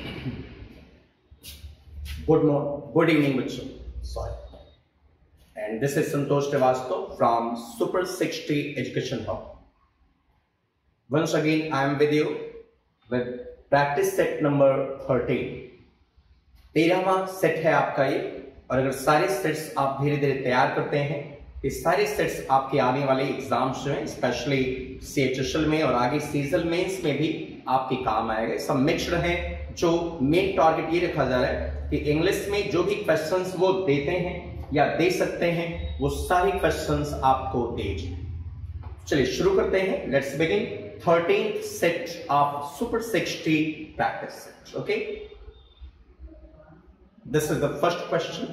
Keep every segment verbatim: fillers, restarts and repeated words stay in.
Good morning, good evening, bachcho. Sorry. And this is Santosh Srivastava from Super sixty Education Hub. Once again, I am with you with practice set number thirteen. तेरहवां set है आपका ये, और अगर सारे sets आप धीरे धीरे तैयार करते हैं, ये सारे सेट्स आपके आने वाले एग्जाम्स जो हैं, स्पेशली सीएचएसएल में और आगे सीजल मेंस में भी आपके काम आएगा। सब मिक्सड है। जो मेन टारगेट ये रखा जा रहा है कि इंग्लिश में जो भी क्वेश्चंस वो देते हैं या दे सकते हैं, वो सारे क्वेश्चंस आपको दे जाए। चलिए शुरू करते हैं। Let's begin thirteenth set of super sixty practice set. Okay, this is the first question.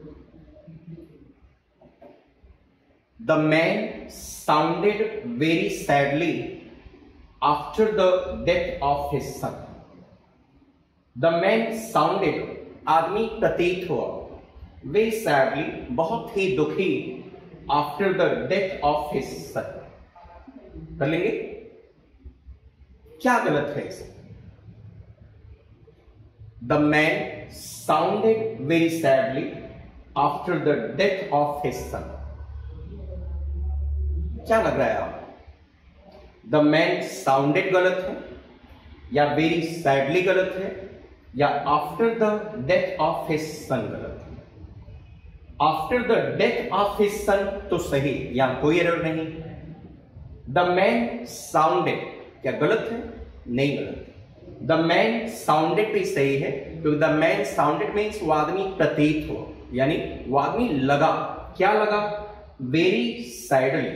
The man sounded very sadly after the death of his son. The man sounded, आदमी प्रतीत हुआ, very sadly, बहुत ही दुखी, after the death of his son. कर लेंगे? क्या गलत है इसमें? The man sounded very sadly after the death of his son. क्या लग रहा है आप? The man sounded गलत है, या very sadly गलत है, या after the death of his son गलत है? After the death of his son तो सही, यहां कोई एरर नहीं। The man sounded क्या गलत है? नहीं गलत है। The man sounded भी सही है, क्योंकि the man sounded means वो आदमी प्रतीत हो, यानी वो आदमी लगा। क्या लगा? Very sadly,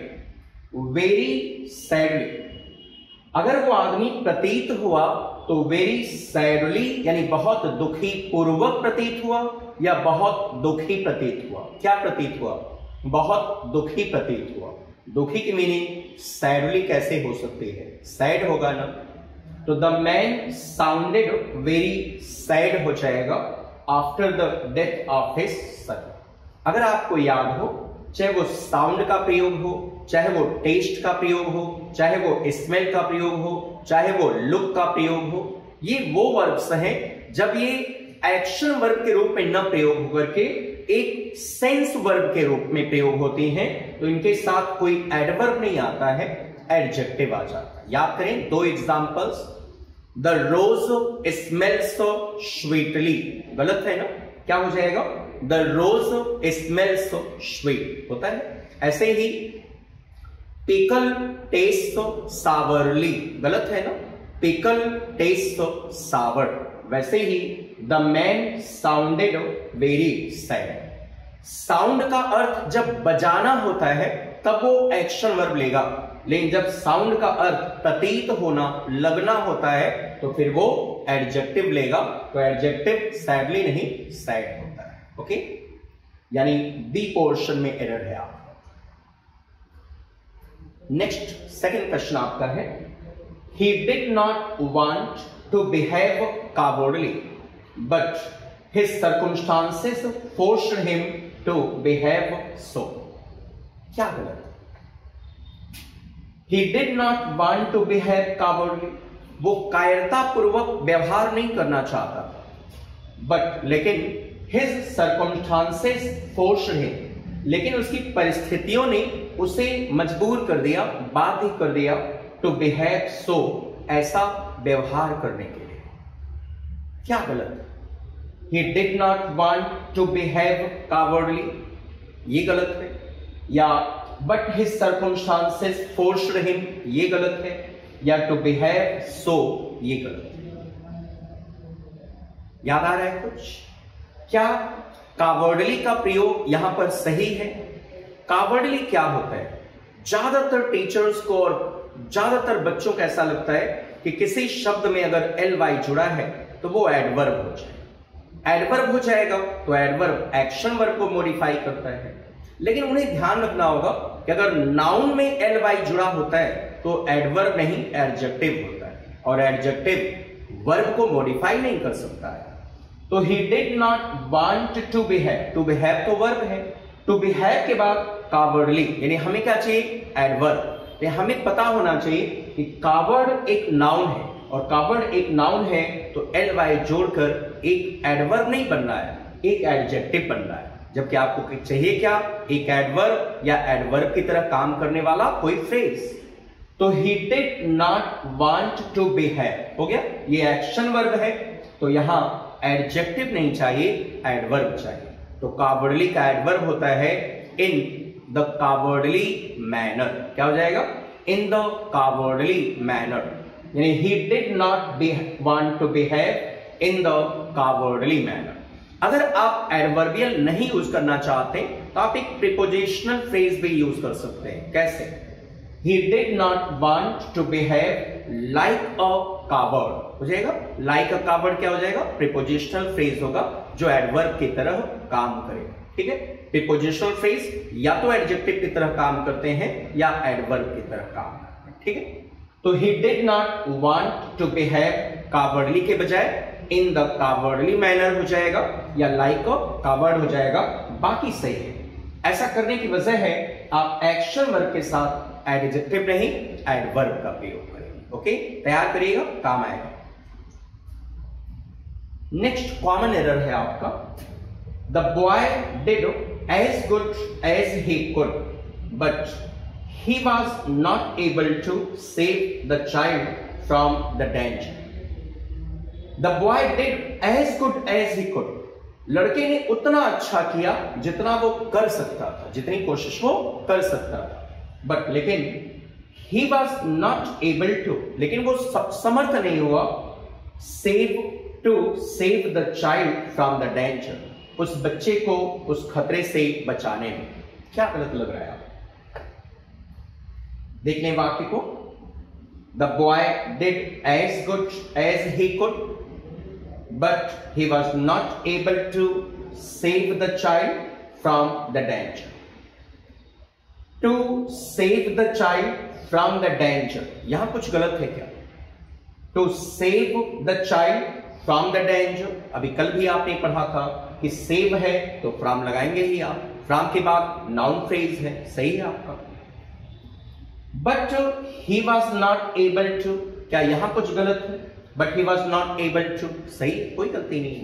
very sadly। अगर वो आदमी प्रतीत हुआ तो very sadly यानी बहुत दुखी पूर्वक प्रतीत हुआ, या बहुत दुखी प्रतीत हुआ? क्या प्रतीत हुआ? बहुत दुखी प्रतीत हुआ। दुखी की मीनिंग sadly कैसे हो सकती है? सैड होगा ना। तो the man sounded very sad हो जाएगा after the death of his son. अगर आपको याद हो, चाहे वो साउंड का प्रयोग हो, चाहे वो टेस्ट का प्रयोग हो, चाहे वो स्मेल का प्रयोग हो, चाहे वो लुक का प्रयोग हो, ये वो वर्ब्स हैं जब ये एक्शन वर्ब के रूप में न प्रयोग होकर के एक सेंस वर्ब के रूप में प्रयोग होती हैं, तो इनके साथ कोई एडवर्ब नहीं आता है, एडजेक्टिव आ जाता है। याद करें दो examples. The rose smells sweetly, गलत है ना? क्या हो जाएगा? द रोज स्मेल्स स्वीट होता है। ऐसे ही पिकल टेस्ट सावरली, गलत है ना? Pickle taste sour. वैसे ही the man sounded very sad. Sound का अर्थ जब बजाना होता है तब वो एक्शन वर्ब लेगा, लेकिन जब साउंड का अर्थ प्रतीत होना, लगना होता है, तो फिर वो एडजेक्टिव लेगा। तो एडजेक्टिव सैडली नहीं, सैड होता है। ओके, यानी बी पोर्शन में एरर है आपका। नेक्स्ट सेकंड क्वेश्चन आपका है, he did not want to behave cowardly but his circumstances forced him to behave so. क्या गलत? He did not want to behave cowardly, वो कायरता पूर्वक व्यवहार नहीं करना चाहता, बट लेकिन his circumstances forced him, लेकिन उसकी परिस्थितियों ने उसे मजबूर कर दिया, बाध्य कर दिया, to behave so, ऐसा व्यवहार करने के लिए। क्या गलत? He did not want to behave cowardly, ये गलत है। या but his circumstances forced him, ये गलत है। या टू बिहेव सो, ये गलत है। याद आ रहा है कुछ? क्या कावर्डली का प्रयोग यहां पर सही है? कावर्डली क्या होता है? ज्यादातर टीचर्स को और ज्यादातर बच्चों को ऐसा लगता है कि किसी शब्द में अगर एल वाई जुड़ा है तो वो एडवर्ब हो जाए। एडवर्ब हो जाएगा तो एडवर्ब एक्शन वर्ब को मॉडिफाई करता है, लेकिन उन्हें ध्यान रखना होगा कि अगर नाउन में एल वाई जुड़ा होता है तो एडवर्ब नहीं, एडजेक्टिव होता है, और एडजेक्टिव वर्ब को मॉडिफाई नहीं कर सकता है। तो he did not want to behave, to behave तो वर्ब है, टू बिहेव के बाद कावर्डली, यानी हमें क्या चाहिए? एडवर्ब। हमें पता होना चाहिए कि कावर्ड एक नाउन है, और कवर्ड एक नाउन है तो एल वाई जोड़कर एक एडवर्ब नहीं बनना है, एक एडजेक्टिव बनना है। जबकि आपको चाहिए क्या, एक एडवर्ब या एडवर्ब की तरह काम करने वाला कोई फ्रेज। तो he did not want to behave हो गया, ये एक्शन वर्ब है तो यहां एडजेक्टिव नहीं चाहिए, एडवर्ब चाहिए। तो कावर्डली का एडवर्ब होता है इन द कावर्डली मैनर। क्या हो जाएगा, इन द कावर्डली मैनर, यानी he did not want to behave in the cowardly manner. अगर आप एडवर्बियल नहीं यूज करना चाहते तो आप एक प्रीपोजिशनल फ्रेज भी यूज कर सकते हैं। कैसे, he did not want to behave like a coward हो जाएगा। like a coward क्या हो जाएगा, प्रीपोजिशनल फ्रेज होगा जो एडवर्ब की तरह काम करे। ठीक है, प्रीपोजिशनल फ्रेज या तो एडजेक्टिव की तरह काम करते हैं या एडवर्ब की तरह काम करते हैं। ठीक है, तो he did not want to behave cowardly के बजाय in the cowardly manner हो जाएगा या like a coward हो जाएगा, बाकी सही है। ऐसा करने की वजह है आप एक्शन वर्ब के साथ एडजेक्टिव नहीं एडवर्ब का प्रयोग करेंगे। ओके, तैयार करिएगा, काम आएगा। नेक्स्ट कॉमन एरर है आपका, the boy did as good as he could but he was not able to save the child from the danger. The boy did as good as he could, लड़के ने उतना अच्छा किया जितना वो कर सकता था, जितनी कोशिश वो कर सकता था। बट लेकिन he was not able to, लेकिन वो समर्थ नहीं हुआ save to save the child from the danger, उस बच्चे को उस खतरे से बचाने में। क्या गलत लग रहा है आप, देखने वाक्य को, the boy did as good as he could but he was not able to save the child from the danger. To save the child from the danger, यहां कुछ गलत है क्या? To save the child from the danger, अभी कल भी आपने पढ़ा था कि save है तो from लगाएंगे ही आप, from के बाद noun phrase है, सही है आपका। But he was not able to, क्या यहां कुछ गलत है? But he was not able to, सही, कोई गलती नहीं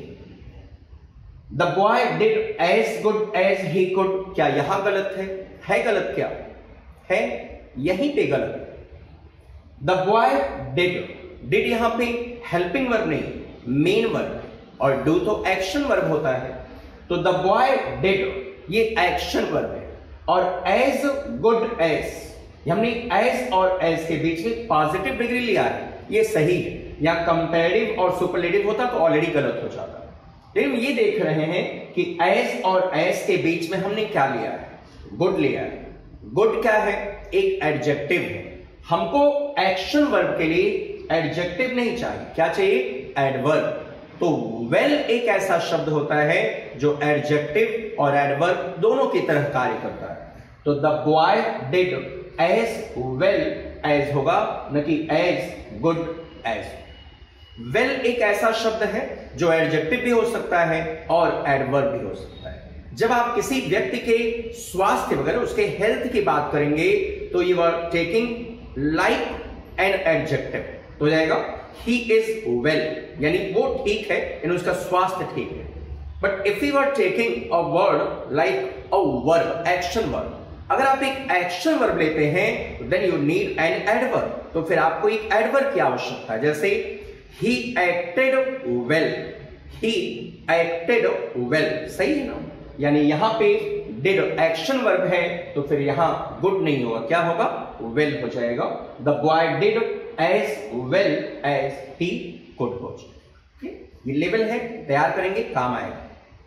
है। The boy did as good as he could, क्या यहां गलत है? है गलत क्या है? यहीं पे गलत है। The boy did, did यहां पे हेल्पिंग वर्ब नहीं, मेन वर्ब, और do तो एक्शन वर्ब होता है। तो the boy did ये एक्शन वर्ब है, और as good as, हमने as और as के बीच में पॉजिटिव डिग्री लिया है, ये सही है। या कंपैरेटिव और सुपरलेटिव होता तो ऑलरेडी गलत हो जाता। लेकिन ये देख रहे हैं कि एस और एस के बीच में हमने क्या लिया है, गुड लिया है। गुड क्या है, एक एडजेक्टिव है। हमको एक्शन वर्ब के लिए एडजेक्टिव नहीं चाहिए, क्या चाहिए, एडवर्ब। तो वेल well एक ऐसा शब्द होता है जो एडजेक्टिव और एडवर्ब दोनों की तरह कार्य करता है। तो the boy did as well as होगा, न कि as good as. Well well एक ऐसा शब्द है जो एडजेक्टिव भी हो सकता है और एडवर्ब भी हो सकता है। जब आप किसी व्यक्ति के स्वास्थ्य वगैरह उसके हेल्थ की बात करेंगे तो you are taking like an adjective, तो हो जाएगा ही इज वेल, यानी वो ठीक है, यानी उसका स्वास्थ्य ठीक है। But if you are taking a word like a verb, action verb, अगर आप एक एक्शन वर्ब लेते हैं then you need an adverb, तो फिर आपको एक एडवर्ब की आवश्यकता है। जैसे he acted well, he acted well, सही है ना, यानी यहां पे did एक्शन वर्ब है तो फिर यहां गुड नहीं होगा, क्या होगा, well हो जाएगा। the boy did as well as he could हो जाएगा। ये लेवल है, तैयार करेंगे, काम आएगा।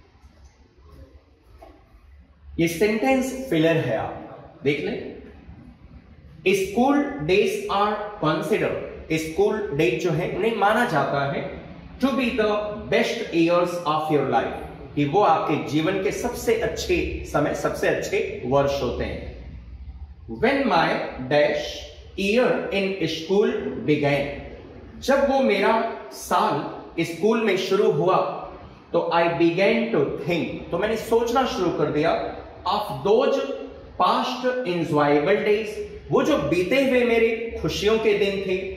ये सेंटेंस फिलर है, आप देख लें। School days are considered, school days जो है उन्हें माना जाता है to be the best years of your life, कि वो आपके जीवन के सबसे अच्छे समय, सबसे अच्छे वर्ष होते हैं। When my dash year in school began, जब वो मेरा साल स्कूल में शुरू हुआ तो आई बिगैन टू थिंक, तो मैंने सोचना शुरू कर दिया of those past enjoyable days, वो जो बीते हुए मेरे खुशियों के दिन थे,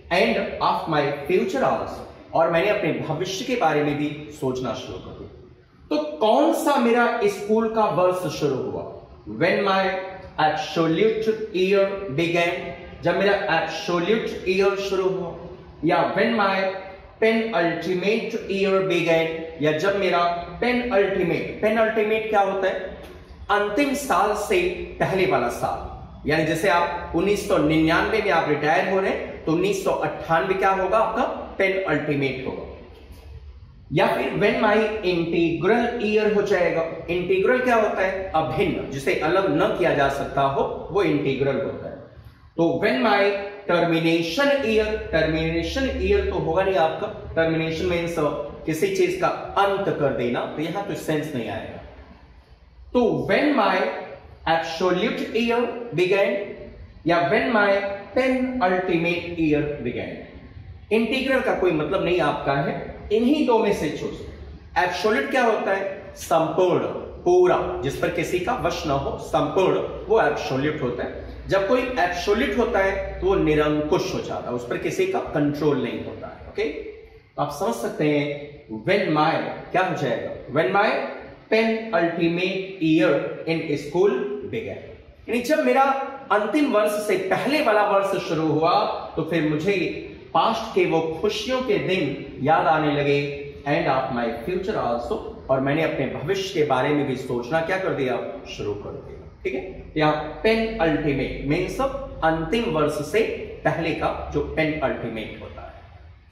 and of my future also, और मैंने अपने भविष्य के बारे में भी सोचना शुरू कर दिया। तो कौन सा मेरा स्कूल का वर्ष शुरू हुआ? When my absolute year began, जब मेरा absolute year शुरू हुआ, या when my penultimate year began, या जब मेरा penultimate, penultimate क्या होता है? अंतिम साल से पहले वाला साल, यानी जैसे आप उन्नीस सौ निन्यानवे में आप रिटायर हो रहे हैं तो उन्नीस सौ अट्ठानवे क्या होगा? आपका पेनअल्टीमेट होगा। या फिर व्हेन माई इंटीग्रल ईयर हो जाएगा। इंटीग्रल क्या होता है? अभिन्न, जिसे अलग न किया जा सकता हो वो इंटीग्रल होता है। तो when my termination year, termination year तो होगा नहीं आपका, टर्मिनेशन मीन्स किसी चीज का अंत कर देना, तो यहां तो सेंस नहीं आएगा। तो when my absolute year began, या when my penultimate year began. Integral का कोई मतलब नहीं आपका है, इन्हीं दो में से चूज। एब्सोल्यूट क्या होता है? संपूर्ण, पूरा, जिस पर किसी का वश न हो, संपूर्ण, वो एब्सोल्यूट होता है। जब कोई एब्सोल्यूट होता है तो वो निरंकुश हो जाता है, उस पर किसी का कंट्रोल नहीं होता है। ओके, आप समझ सकते हैं व्हेन माय क्या हो जाएगा? When my penultimate year in school began, यानी जब मेरा अंतिम वर्ष से पहले वाला वर्ष शुरू हुआ तो फिर मुझे पास्ट के वो खुशियों के दिन याद आने लगे, and of my future also, और मैंने अपने भविष्य के बारे में भी सोचना क्या कर दिया? शुरू कर दिया। ठीक है, यहाँ पेन अल्टीमेट मीन्स अंतिम वर्ष से पहले का जो पेन अल्टीमेट होता है।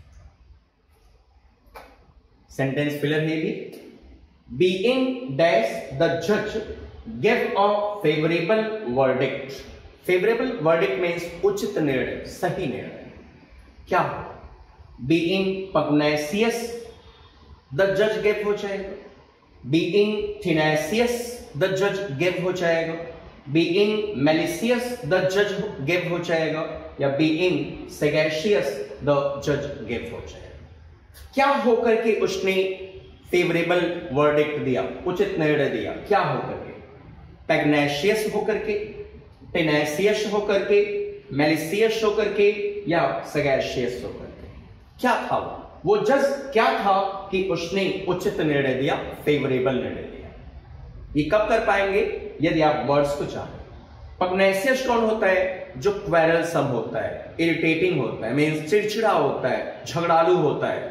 सेंटेंस फिलर है भी, बीइंग डैश द जज give a favourable verdict. Favourable verdict means उचित निर्णय, सही निर्णय। क्या? बीइंग पग्नेसियस द जज गिव हो जाएगा, बीइंग टिनेसियस द जज गिव हो जाएगा, बीइंग मेलिसियस द जज गिव हो जाएगा, या बीइंग सैगेशियस द जज गिव हो जाएगा। क्या होकर के उसने फेवरेबल वर्डिक्ट दिया, उचित निर्णय दिया? क्या होकर के? पैग्नेशियस होकर के, टिनेसियस होकर के, मेलिसियस होकर के, या सैगेशियस होकर के? क्या था वो? वो जज क्या था कि उसने उचित निर्णय दिया, फेवरेबल निर्णय दिया। ये कब कर पाएंगे? यदि आप वर्ड्स को चाहें। पग्नेसियस कौन होता है? जो क्वेरलसम होता है, इरिटेटिंग होता है, मीन्स चिड़चिड़ा होता है, झगड़ालू होता है।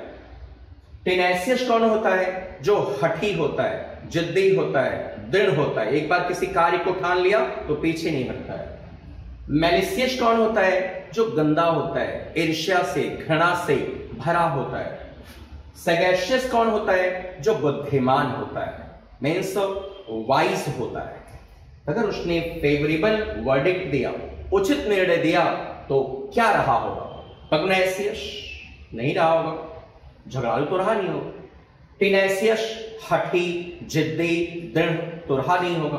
टिनेसियस कौन होता है? जो हठी होता है, जिद्दी होता है, दृढ़ होता है, एक बार किसी कार्य को ठान लिया तो पीछे नहीं हटता है। मेलिसियस कौन होता है? जो गंदा होता है, ईर्ष्या से, घृणा से भरा होता है। सैगेशियस कौन होता है? जो बुद्धिमान होता है, मीन्स वाइज होता है। अगर उसने फेवरेबल वर्डिक्ट दिया, उचित निर्णय दिया, तो क्या रहा होगा? पग्नेसियस नहीं रहा होगा, झगड़ालू तो रहा नहीं होगा। टिनेसियस हठी, जिद्दी, दृढ़ तो रहा नहीं होगा।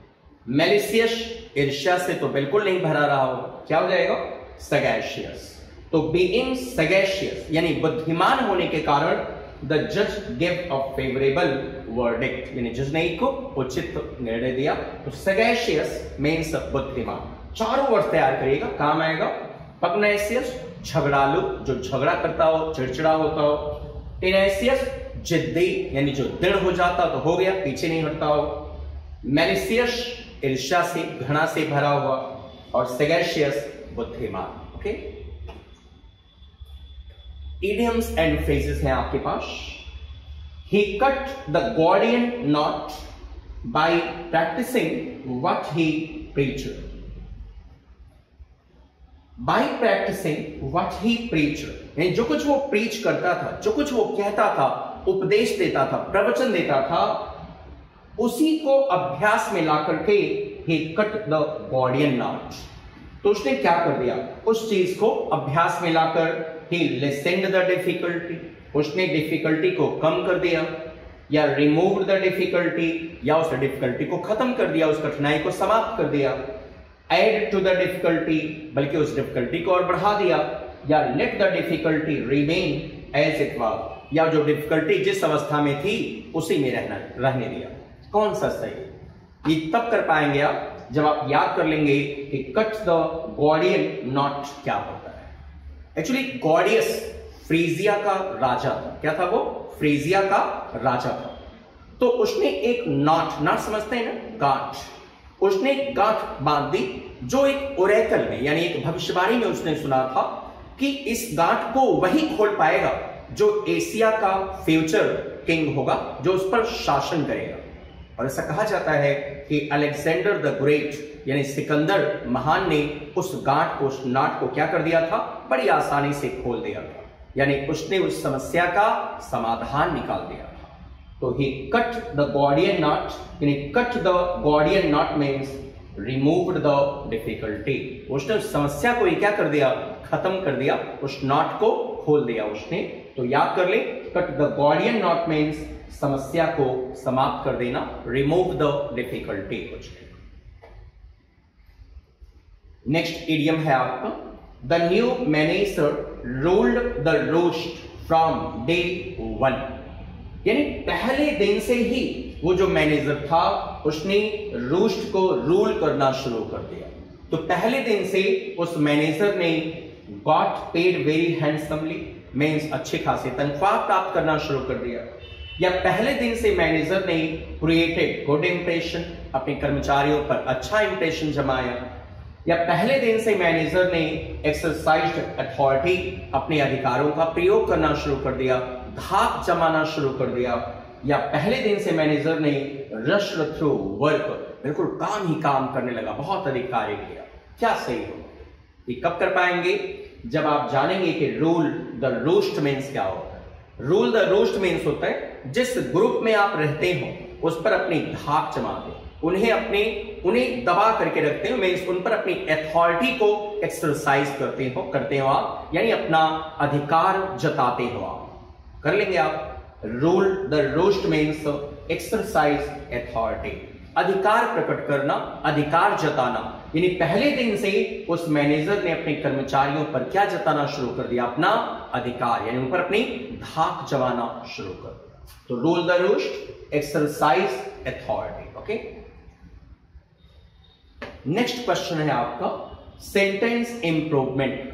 मेलिसियस ईर्ष्या से तो बिल्कुल नहीं भरा रहा होगा। क्या हो जाएगा? सैगेशियस। तो बीइंग सैगेशियस यानी बुद्धिमान होने के कारण द जज गिव अ फेवरेबल वर्डिक्ट, यानी जज ने को उचित निर्णय दिया। तो सैगेशियस मीन्स बुद्धिमान। चारों वर्ड तैयार करिएगा, काम आएगा। पग्नेसियस झगड़ालू, जो झगड़ा करता हो, चिड़चिड़ा होता हो। टिनेसियस जिद्दी यानी जो दृढ़ हो जाता तो हो गया, पीछे नहीं हटता हो। मेलिसियस ईर्ष्या से, घृणा से भरा हुआ, और सैगेशियस बुद्धिमान। ओके, इडियम्स एंड फ्रेजेस हैं आपके पास। He cut the Gordian knot by practising what he preached. By practising what he preached, यानी जो कुछ वो प्रीच करता था, जो कुछ वो कहता था, उपदेश देता था, प्रवचन देता था, उसी को अभ्यास में ला करके ही कट द गॉर्डियन नॉट। तो उसने क्या कर दिया? उस चीज को अभ्यास में लाकर ही लेसेंड द डिफिकल्टी, उसने डिफिकल्टी को कम कर दिया, या रिमूव द डिफिकल्टी, या उस डिफिकल्टी को खत्म कर दिया, उस कठिनाई को समाप्त कर दिया। एड टू द डिफिकल्टी, बल्कि उस डिफिकल्टी को और बढ़ा दिया, या let the difficulty remain as it was, या जो डिफिकल्टी जिस अवस्था में थी उसी में रहना रहने दिया। कौन सा सही? ये तब कर पाएंगे आप जब आप याद कर लेंगे कि कट द गॉर्डियन नॉट क्या होता है। एक्चुअली गॉडियस फ्रीजिया का राजा था। क्या था वो? फ्रीजिया का राजा था। तो उसने एक नॉट, नॉट समझते हैं ना, गांठ, उसने एक गांठ बांध दी जो एक ओरेकल में यानी एक भविष्यवाणी में उसने सुना था कि इस गांठ को वही खोल पाएगा जो एशिया का फ्यूचर किंग होगा, जो उस पर शासन करेगा। और ऐसा कहा जाता है कि अलेक्जेंडर द ग्रेट यानी सिकंदर महान ने उस गांठ को, उस नाट को क्या कर दिया था? बड़ी आसानी से खोल दिया था, यानी उसने उस समस्या का समाधान निकाल दिया था। तो he cut the Gordian knot, यानी cut the Gordian knot means removed the difficulty. उसने उस समस्या को ही क्या कर दिया? खत्म कर दिया, उस नॉट को खोल दिया उसने। तो याद कर ले, cut the Gordian knot means समस्या को समाप्त कर देना, remove the difficulty. Next idiom है आपका, the new manager ruled the roost from day one, यानी पहले दिन से ही वो जो मैनेजर था उसने रोस्ट को रूल करना शुरू कर दिया। तो पहले दिन से उस मैनेजर ने got paid very handsomely means अच्छे खासे तनख्वाह प्राप्त करना शुरू कर दिया, या पहले दिन से मैनेजर ने क्रिएटेड गुड इंप्रेशन, अपने कर्मचारियों पर अच्छा इंप्रेशन जमाया, या पहले दिन से मैनेजर ने एक्सरसाइज्ड अथॉरिटी, अपने अधिकारों का प्रयोग करना शुरू कर दिया, धाक जमाना शुरू कर दिया, या पहले दिन से मैनेजर ने रश थ्रू वर्क, बिल्कुल काम ही काम करने लगा, बहुत अधिक कार्य किया। क्या सही हो? ये कब कर पाएंगे? जब आप जानेंगे कि रूल द रोस्ट मीन्स क्या होता है। रूल द रोस्ट मीन्स होता है जिस ग्रुप में आप रहते हो उस पर अपनी धाक जमाते हो, उन्हें अपने उन्हें दबा करके रखते हो, मीन्स उन पर अपनी अथॉरिटी को एक्सरसाइज करते हो करते हो आप, यानी अपना अधिकार जताते हो आप। कर लेंगे आप? Rule the roost means exercise authority, अधिकार प्रकट करना, अधिकार जताना। यानी पहले दिन से उस मैनेजर ने अपने कर्मचारियों पर क्या जताना शुरू कर दिया? अपना अधिकार, यानी उन पर अपनी धाक जमाना शुरू कर दिया। तो rule the roost, exercise authority. Okay, next question है आपका sentence improvement.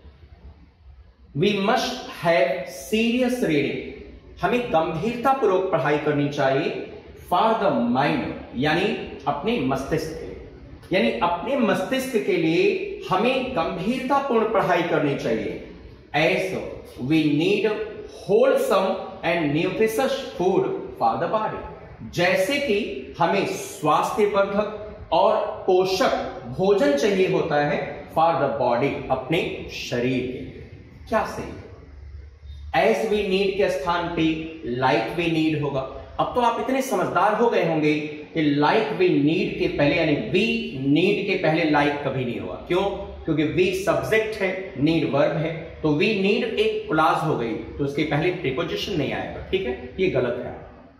We must have serious reading, हमें गंभीरतापूर्वक पढ़ाई करनी चाहिए। फॉर द माइंड, यानी अपने मस्तिष्क के लिए, यानी अपने मस्तिष्क के लिए हमें गंभीरतापूर्ण पढ़ाई करनी चाहिए। As we need wholesome and nutritious food for the body, जैसे कि हमें स्वास्थ्यवर्धक और पोषक भोजन चाहिए होता है फॉर द बॉडी, अपने शरीर के लिए। क्या सही है? एज वी नीड के स्थान पे लाइक वी नीड होगा। अब तो आप इतने समझदार हो गए होंगे कि लाइक वी नीड के पहले, यानी वी नीड के पहले लाइक कभी नहीं होगा। क्यों? क्योंकि वी सब्जेक्ट है, नीड वर्ब है, तो वी नीड एक क्लॉज हो गई, तो उसके पहले प्रीपोजिशन नहीं आएगा। ठीक है, ये गलत है।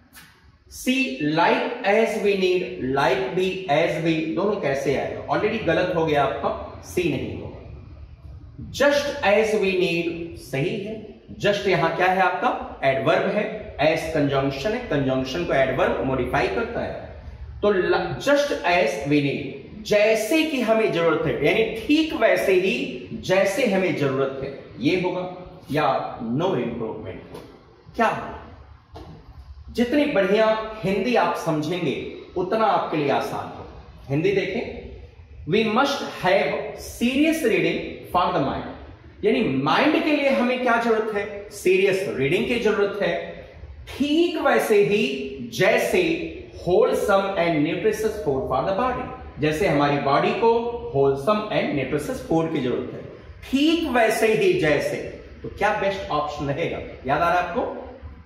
See like as we need, like भी एज वी दोनों कैसे आएगा? ऑलरेडी गलत हो गया आपका, सी नहीं होगा। जस्ट एज वी नीड सही है। जस्ट यहां क्या है आपका? एडवर्ब है। एज कंजंक्शन है, कंजंक्शन को एडवर्ब मॉडिफाई करता है। तो जस्ट एज वी नीड, जैसे कि हमें जरूरत है, यानी ठीक वैसे ही जैसे हमें जरूरत है, ये होगा। या नो इंप्रूवमेंट होगा। क्या होगा? जितनी बढ़िया हिंदी आप समझेंगे उतना आपके लिए आसान हो। हिंदी देखें, we must have serious reading for the mind, यानी माइंड के लिए हमें क्या जरूरत है? सीरियस रीडिंग की जरूरत है। ठीक वैसे ही जैसे wholesome and nutritious food for the body, जैसे हमारी बॉडी को होलसम एंड न्यूट्रिशियस फूड की जरूरत है, ठीक वैसे ही जैसे। तो क्या बेस्ट ऑप्शन रहेगा? याद आ रहा है आपको?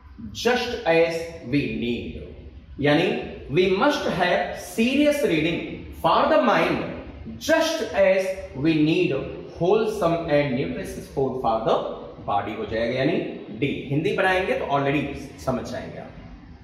जस्ट एज वी नीड, यानी we must have serious reading for the mind just as we need wholesome and nutritious food for the body हो जाएगा, यानी डी। हिंदी बनाएंगे तो ऑलरेडी समझ जाएंगे आप।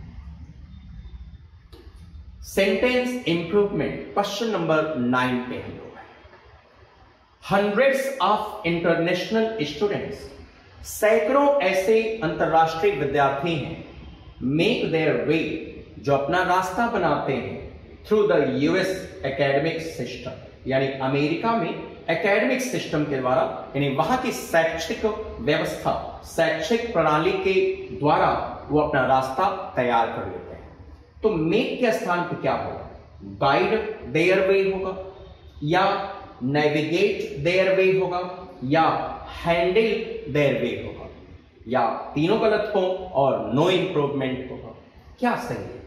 Sentence improvement question number nine पे हम लोग हैं। हंड्रेड्स ऑफ इंटरनेशनल स्टूडेंट्स, सैकड़ों ऐसे अंतरराष्ट्रीय विद्यार्थी हैं, मेक देयर वे, जो अपना रास्ता बनाते हैं, through the US academic system, यानी अमेरिका में एकेडमिक सिस्टम के द्वारा, यानी वहां की शैक्षिक व्यवस्था, शैक्षिक प्रणाली के द्वारा वो अपना रास्ता तैयार कर लेते हैं। तो मेक के स्थान पर क्या होगा? गाइड देयर वे होगा, या नेविगेट देयर वे होगा, या हैंडल देयर वे होगा, या तीनों गलत हो और नो इंप्रूवमेंट होगा। क्या सही है?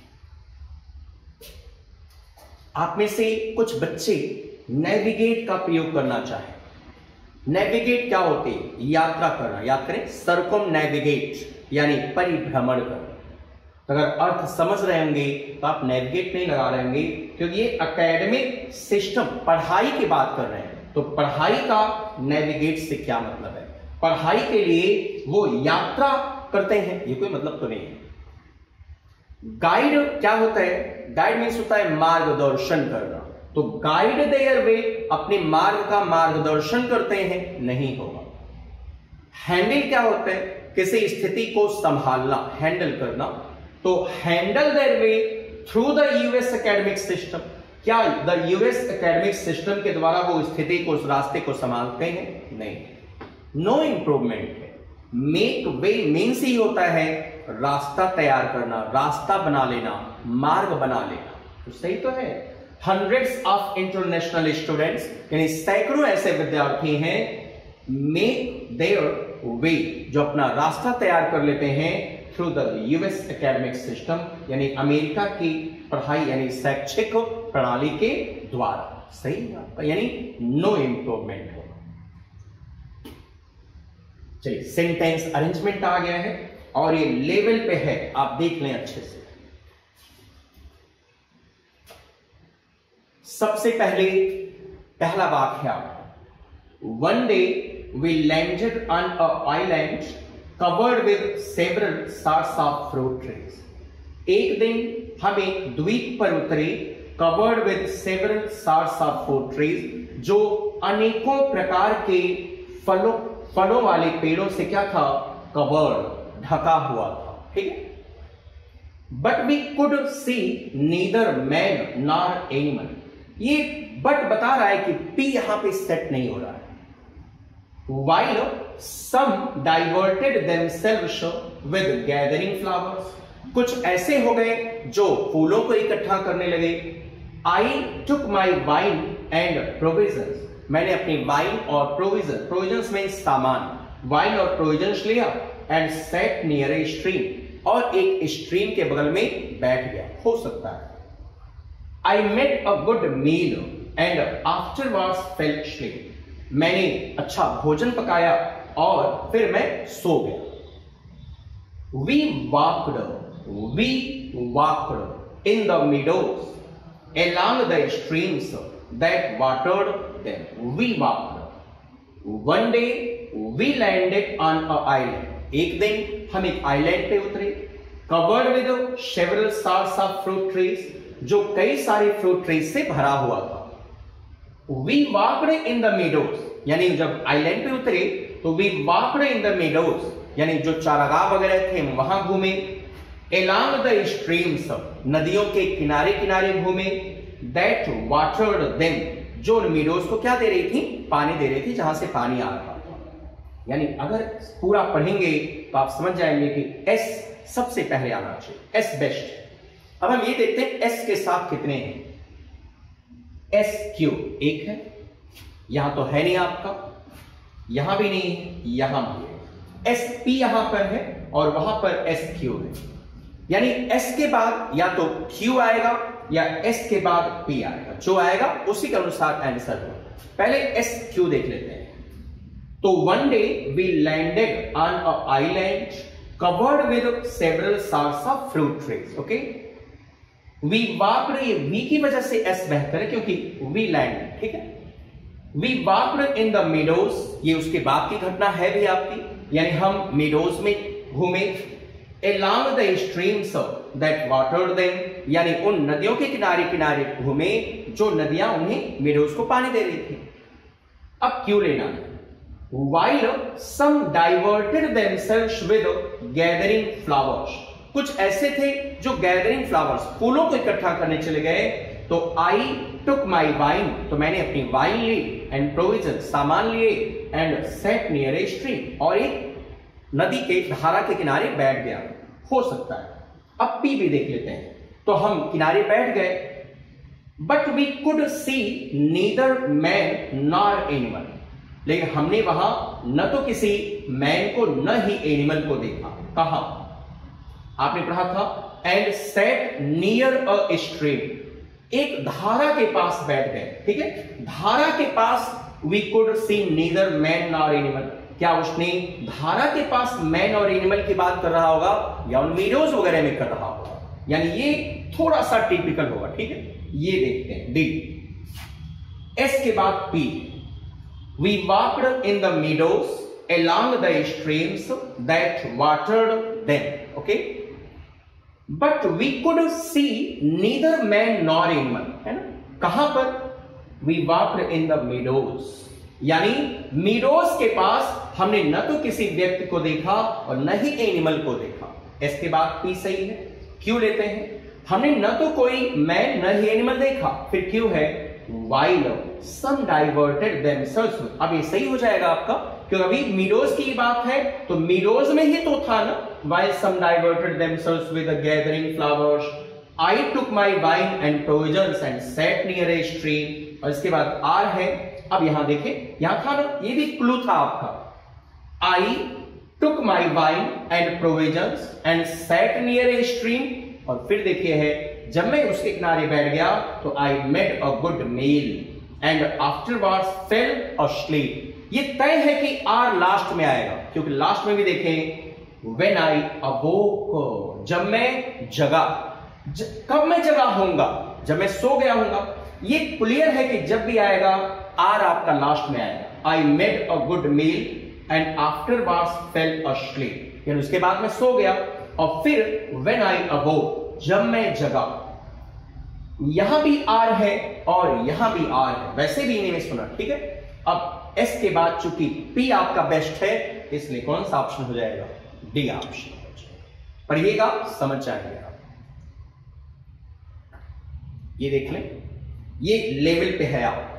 आप में से कुछ बच्चे नेविगेट का प्रयोग करना चाहें। नेविगेट क्या होते हैं? यात्रा करना, याद करें, सर्कम नेविगेट यानी परिभ्रमण करना। अगर अर्थ समझ रहे होंगे तो आप नेविगेट नहीं लगा रहे होंगे, क्योंकि ये एकेडमिक सिस्टम पढ़ाई की बात कर रहे हैं। तो पढ़ाई का नेविगेट से क्या मतलब है? पढ़ाई के लिए वो यात्रा करते हैं, ये कोई मतलब तो नहीं है। गाइड क्या होता है? गाइड मीन्स होता है मार्गदर्शन करना। तो गाइड देयर वे, अपने मार्ग का मार्गदर्शन करते हैं, नहीं होगा। हैंडल क्या होता है? किसी स्थिति को संभालना, हैंडल करना। तो handle their way through the US academic system, क्या द यूएस एकेडमिक सिस्टम के द्वारा वो स्थिति को, उस रास्ते को संभालते हैं? नहीं। नो इंप्रूवमेंट है। मेक वे मीन्स ही होता है रास्ता तैयार करना, रास्ता बना लेना, मार्ग बना लेना। तो सही तो है। हंड्रेड्स ऑफ इंटरनेशनल स्टूडेंट्स, यानी सैकड़ों ऐसे विद्यार्थी हैं, मेक देयर वे, जो अपना रास्ता तैयार कर लेते हैं through the US academic system, यानी अमेरिका की पढ़ाई यानी शैक्षिक प्रणाली के द्वारा। सही है, यानी नो इंप्रूवमेंट होगा। चलिए, सेंटेंस अरेंजमेंट आ गया है और ये लेवल पे है, आप देख लें अच्छे से। सबसे पहले पहला वाक्य आपका, one day we landed on a island covered with several sorts of fruit trees. एक दिन हम एक द्वीप पर उतरे, covered with several sorts of fruit trees, जो अनेकों प्रकार के फलों फलों वाले पेड़ों से क्या था? कवर्ड, ढका हुआ था। ठीक है। But we could see neither man nor animal. ये बट बता रहा है कि पी यहां पे सेट नहीं हो रहा है। While some diverted themselves with gathering flowers, कुछ ऐसे हो गए जो फूलों को इकट्ठा करने लगे। I took my wine and provisions, मैंने अपनी वाइन और प्रोविजन, प्रोविजंस में सामान, वाइन और प्रोविजंस लिया, and sat near a stream, और एक स्ट्रीम के बगल में बैठ गया। हो सकता है I made a good meal and afterwards fell asleep, मैंने अच्छा भोजन पकाया और फिर मैं सो गया। We walked, we walked in the meadows along the streams that watered them. We walked. One day we landed on a island. एक दिन हम एक आइलैंड पे उतरे, covered with several sorts of fruit trees, जो कई सारे फ्रूट ट्रीज से भरा हुआ था। We walked in the meadows, यानी जब आइलैंड पे उतरे तो we walked in the meadows, यानी जो चारागाह वगैरह थे वहां घूमे। Along the streams, नदियों के किनारे किनारे घूमे। That watered them, जो मीडोज को क्या दे रही थी? पानी दे रही थी, जहां से पानी आ रहा था। यानी अगर पूरा पढ़ेंगे तो आप समझ जाएंगे कि एस सबसे पहले आना चाहिए, एस बेस्ट। अब हम ये देखते हैं एस के साथ कितने हैं। एस क्यू एक है, यहां तो है नहीं आपका, यहां भी नहीं है, यहां भी है। एस पी यहां पर है और वहां पर एस क्यू है, यानी एस के बाद या तो क्यू आएगा या एस के बाद पी आएगा, जो आएगा उसी के अनुसार आंसर होगा। पहले एस क्यू देख लेते हैं। तो one day we landed on a island covered with several sorts of fruit trees. Okay, we walked, ये वी की वजह से एस बेहतर है क्योंकि वी लैंड, ठीक है। We walked in the meadows, ये उसके बाद की घटना है भी आपकी, यानी हम मीडोज में घूमे। along the streams that watered them, यानी उन नदियों के किनारे किनारे घूमे जो नदियां उन्हें मीडोज को पानी दे रही थी। अब क्यों लेना है? while some diverted themselves with gathering flowers, कुछ ऐसे थे जो गैदरिंग फ्लावर्स, फूलों को इकट्ठा करने चले गए। तो आई टुक माई वाइन, तो मैंने अपनी वाइन ली, एंड प्रोविजन, सामान लिए, and sat near a stream, और एक नदी के धारा के किनारे बैठ गया। हो सकता है। अब पी भी देख लेते हैं। तो हम किनारे बैठ गए, but we could see neither man nor animal, लेकिन हमने वहां न तो किसी मैन को न ही एनिमल को देखा। कहा? आपने पढ़ा था and sat near a stream, एक धारा के पास बैठ गए। ठीक है, धारा के पास we could see neither man nor animal. क्या उसने धारा के पास मैन और एनिमल की बात कर रहा होगा या उन मीडोज वगैरह में कर रहा होगा? यानी ये थोड़ा सा टिपिकल होगा। ठीक है, ये देखते हैं। डी। एस के बाद P. We walked in the meadows along the streams that watered them. Okay, but we could see neither man nor animal. है ना? कहां पर? We walked in the meadows, यानी मीडोज के पास हमने न तो किसी व्यक्ति को देखा और न ही एनिमल को देखा। इसके बाद पी सही है। क्यों लेते हैं? हमने न तो कोई मैन न ही एनिमल देखा, फिर क्यों है? While some diverted themselves. अब ये सही हो जाएगा आपका, क्योंकि अभी मीडोज की बात है तो मीडोज में ही तो था ना। While some diverted themselves with the gathering flowers, I took my wine and provisions and sat near a stream. और इसके बाद आर है। अब यहां देखें, यहां था ना, ये भी क्लू था आपका। I took my wine and provisions and sat near a stream. और फिर देखिए है, जब मैं उसके किनारे बैठ गया तो I made a good meal and afterwards fell asleep. ये तय है कि आर लास्ट में आएगा, क्योंकि लास्ट में भी देखें व्हेन आई अवोक, जब मैं जगा। ज, कब मैं जगा होऊंगा? जब मैं सो गया होऊंगा। ये क्लियर है कि जब भी आएगा आर आपका लास्ट में आएगा। I made a good meal and afterwards fell asleep, यानी उसके बाद मैं सो गया। और फिर व्हेन आई अवोक, जब मैं जगा। यहां भी आर है और यहां भी आर है, वैसे भी इन्हें सुना। ठीक है, अब एस के बाद चूंकि पी आपका बेस्ट है, इसलिए कौन सा ऑप्शन हो जाएगा? D option. पढ़िएगा, समझ जाएंगे आप। ये देख लें, ये लेवल पे है आप।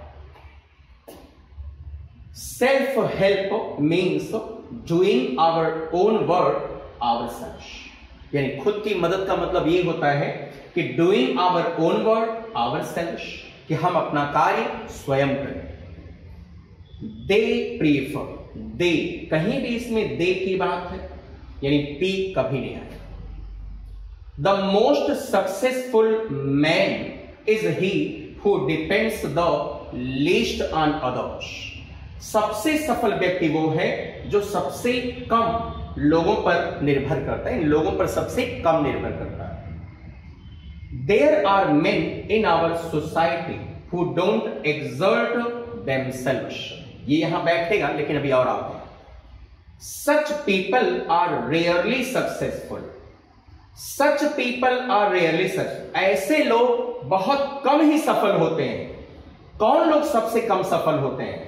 Self help means doing our own work our self, यानी खुद की मदद का मतलब ये होता है कि doing our own work our self, कि हम अपना कार्य स्वयं करें। दे प्रीफर, दे, कहीं भी इसमें दे की बात है, यानी पी कभी नहीं आया। The most successful man is he who depends the least on others. सबसे सफल व्यक्ति वो है जो सबसे कम लोगों पर निर्भर करता है, इन लोगों पर सबसे कम निर्भर करता है। There are men in our society who don't exert themselves, ये यहां बैठेगा लेकिन अभी और आगे। Such people are rarely successful, such people are rarely successful, ऐसे लोग बहुत कम ही सफल होते हैं। कौन लोग सबसे कम सफल होते हैं?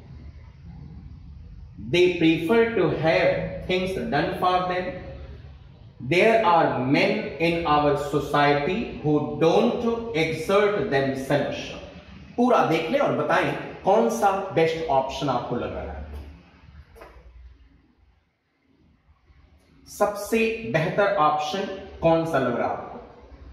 They prefer to have things done for them. There are men in our society who don't exert themselves. पूरा देख लें और बताएं कौन सा बेस्ट ऑप्शन आपको लग रहा है। सबसे बेहतर ऑप्शन कौन सा लग रहा है आपको?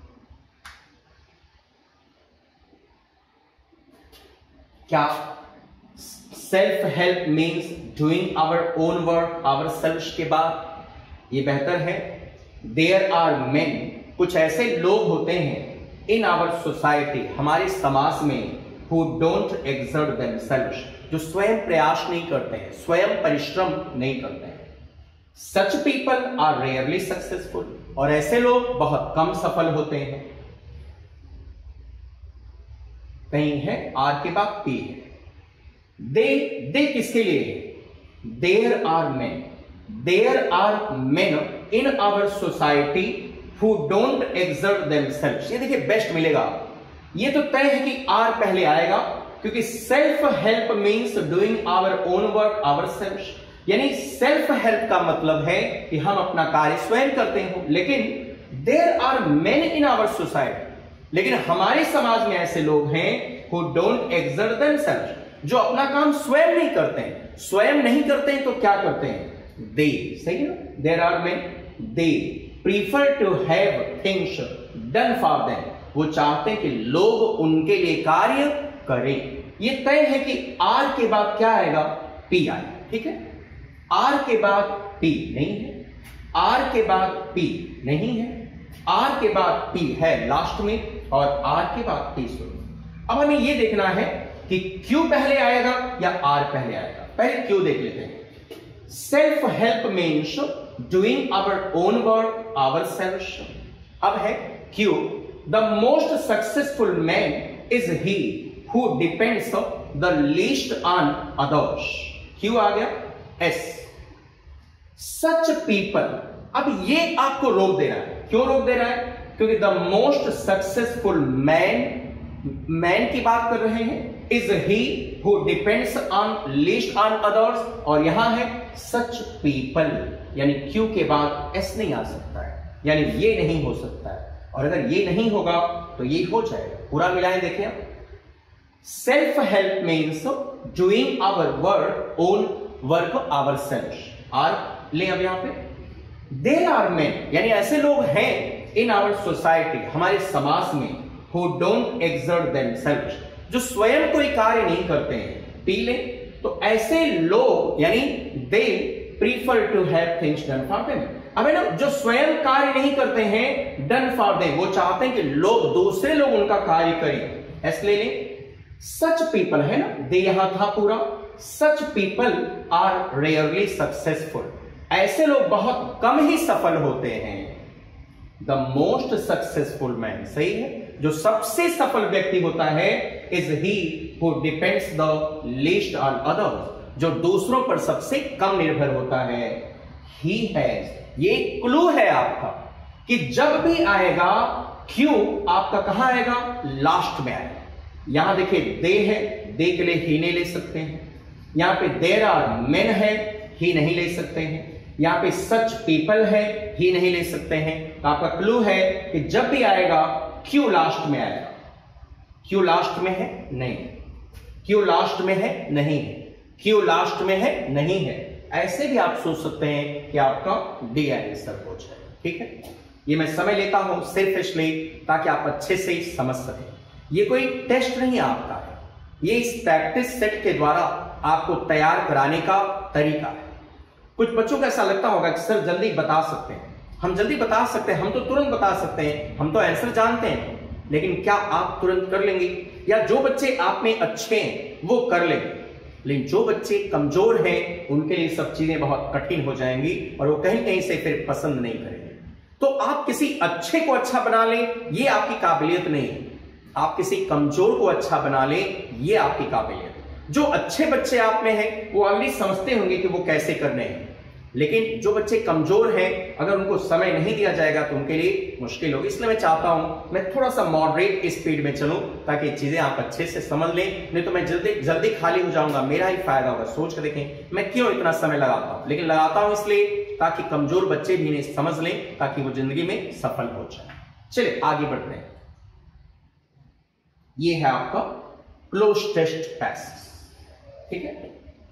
क्या self help means doing our own work our self के बाद ये बेहतर है? देयर आर मेन, कुछ ऐसे लोग होते हैं इन आवर सोसाइटी, हमारे समाज में, हु डोंट एक्सर्ट देमसेल्व्स, जो स्वयं प्रयास नहीं करते हैं, स्वयं परिश्रम नहीं करते हैं। Such people are rarely successful, और ऐसे लोग बहुत कम सफल होते हैं। कहीं है आर के बाद पी है। दे, दे किसके लिए? There are men, there are men in our society who don't exert themselves. ये देखिए बेस्ट मिलेगा। ये तो तय है कि आर पहले आएगा, क्योंकि self help means doing our own work our self, यानी सेल्फ हेल्प का मतलब है कि हम अपना कार्य स्वयं करते हो। लेकिन there are men in our society, लेकिन हमारे समाज में ऐसे लोग हैं who don't exert themselves, जो अपना काम स्वयं नहीं करते हैं। स्वयं नहीं करते हैं तो क्या करते हैं? दे, सही है ना? There are men, they prefer to have things done for them, वो चाहते हैं कि लोग उनके लिए कार्य करें। ये तय है कि आर के बाद क्या आएगा? पी आएगा, ठीक है? आर के बाद पी नहीं है, आर के बाद पी नहीं है, आर के बाद पी है लास्ट में और आर के बाद पी शुरू। अब हमें यह देखना है कि क्यू पहले आएगा या आर पहले आएगा। पहले क्यू देख लेते हैं। Self help means doing our own work our self. अब है Q, the most successful man is he who depends the least on others. Q आ गया। S, such people. अब ये आपको रोक दे रहा है। क्यों रोक दे रहा है? क्योंकि the most successful man, man की बात कर रहे हैं, is he who depends on least on others, और यहां है सच पीपल, यानी क्यू के बाद एस नहीं आ सकता है, यानी ये नहीं हो सकता है। और अगर ये नहीं होगा तो ये हो जाएगा। पूरा मिलाएं, देखिए आप। Self help means doing our work own work our self. R ले अब यहां पे। देयर आर मेन, यानी ऐसे लोग हैं इन आवर सोसाइटी, हमारे समाज में, हु डोंट एक्सर्ट देमसेल्व्स, जो स्वयं कोई कार्य नहीं करते हैं। पी ले तो ऐसे लोग, यानी they prefer to have things done for them. अब है ना, जो स्वयं कार्य नहीं करते हैं, डन फॉर देम, वो चाहते हैं कि लोग, दूसरे लोग उनका कार्य करें। ऐसे ले लें। सच पीपल है ना, दे यहां था पूरा। Such people are rarely successful, ऐसे लोग बहुत कम ही सफल होते हैं। द मोस्ट सक्सेसफुल मैन, सही है, जो सबसे सफल व्यक्ति होता है, is he who depends the least on others, जो दूसरों पर सबसे कम निर्भर होता है। ही हैज, ये क्लू है आपका कि जब भी आएगा क्यू, आपका कहां आएगा? लास्ट में आएगा। यहां देखिए दे है, दे के लिए ही नहीं ले सकते हैं। यहां पे देयर आर मेन है, ही नहीं ले सकते हैं। यहां पे सच पीपल है, ही नहीं ले सकते हैं। तो आपका क्लू है कि जब भी आएगा क्यू लास्ट में आएगा। क्यू लास्ट में है? नहीं। क्यू लास्ट में है? नहीं है। क्यू लास्ट में है? नहीं है। ऐसे भी आप सोच सकते हैं कि आपका डी आंसर हो जाए, ठीक है? ये मैं समय लेता हूं सिर्फ इसलिए ताकि आप अच्छे से समझ सकें। ये कोई टेस्ट नहीं आपका है, ये इस प्रैक्टिस सेट के द्वारा आपको तैयार कराने का तरीका है। कुछ बच्चों को ऐसा लगता होगा कि सर जल्दी बता सकते हैं, हम जल्दी बता सकते हैं, हम तो तुरंत बता सकते हैं, हम तो आंसर जानते हैं। लेकिन क्या आप तुरंत कर लेंगे? या जो बच्चे आप में अच्छे हैं वो कर लेंगे, लेकिन जो बच्चे कमजोर हैं उनके लिए सब चीजें बहुत कठिन हो जाएंगी और वो कहीं कहीं से फिर पसंद नहीं करेंगे। तो आप किसी अच्छे को अच्छा बना लें, ये आपकी काबिलियत नहीं है। आप किसी कमजोर को अच्छा बना लें, ये आपकी काबिलियत है। जो अच्छे बच्चे आप में हैं वो ऑलरेडी समझते होंगे कि वो कैसे करने हैं, लेकिन जो बच्चे कमजोर हैं अगर उनको समय नहीं दिया जाएगा तो उनके लिए मुश्किल होगी। इसलिए मैं चाहता हूं मैं थोड़ा सा मॉडरेट स्पीड में चलूं ताकि चीजें आप अच्छे से समझ लें, नहीं तो मैं जल्दी जल्दी खाली हो जाऊंगा, मेरा ही फायदा होगा। सोच कर देखें मैं क्यों इतना समय लगाता हूं, लेकिन लगाता हूं इसलिए ताकि कमजोर बच्चे भी इन्हें समझ लें, ताकि वो जिंदगी में सफल हो जाए। चलिए आगे बढ़ते हैं। ये है आपका क्लोज टेस्ट पैसेज, ठीक है।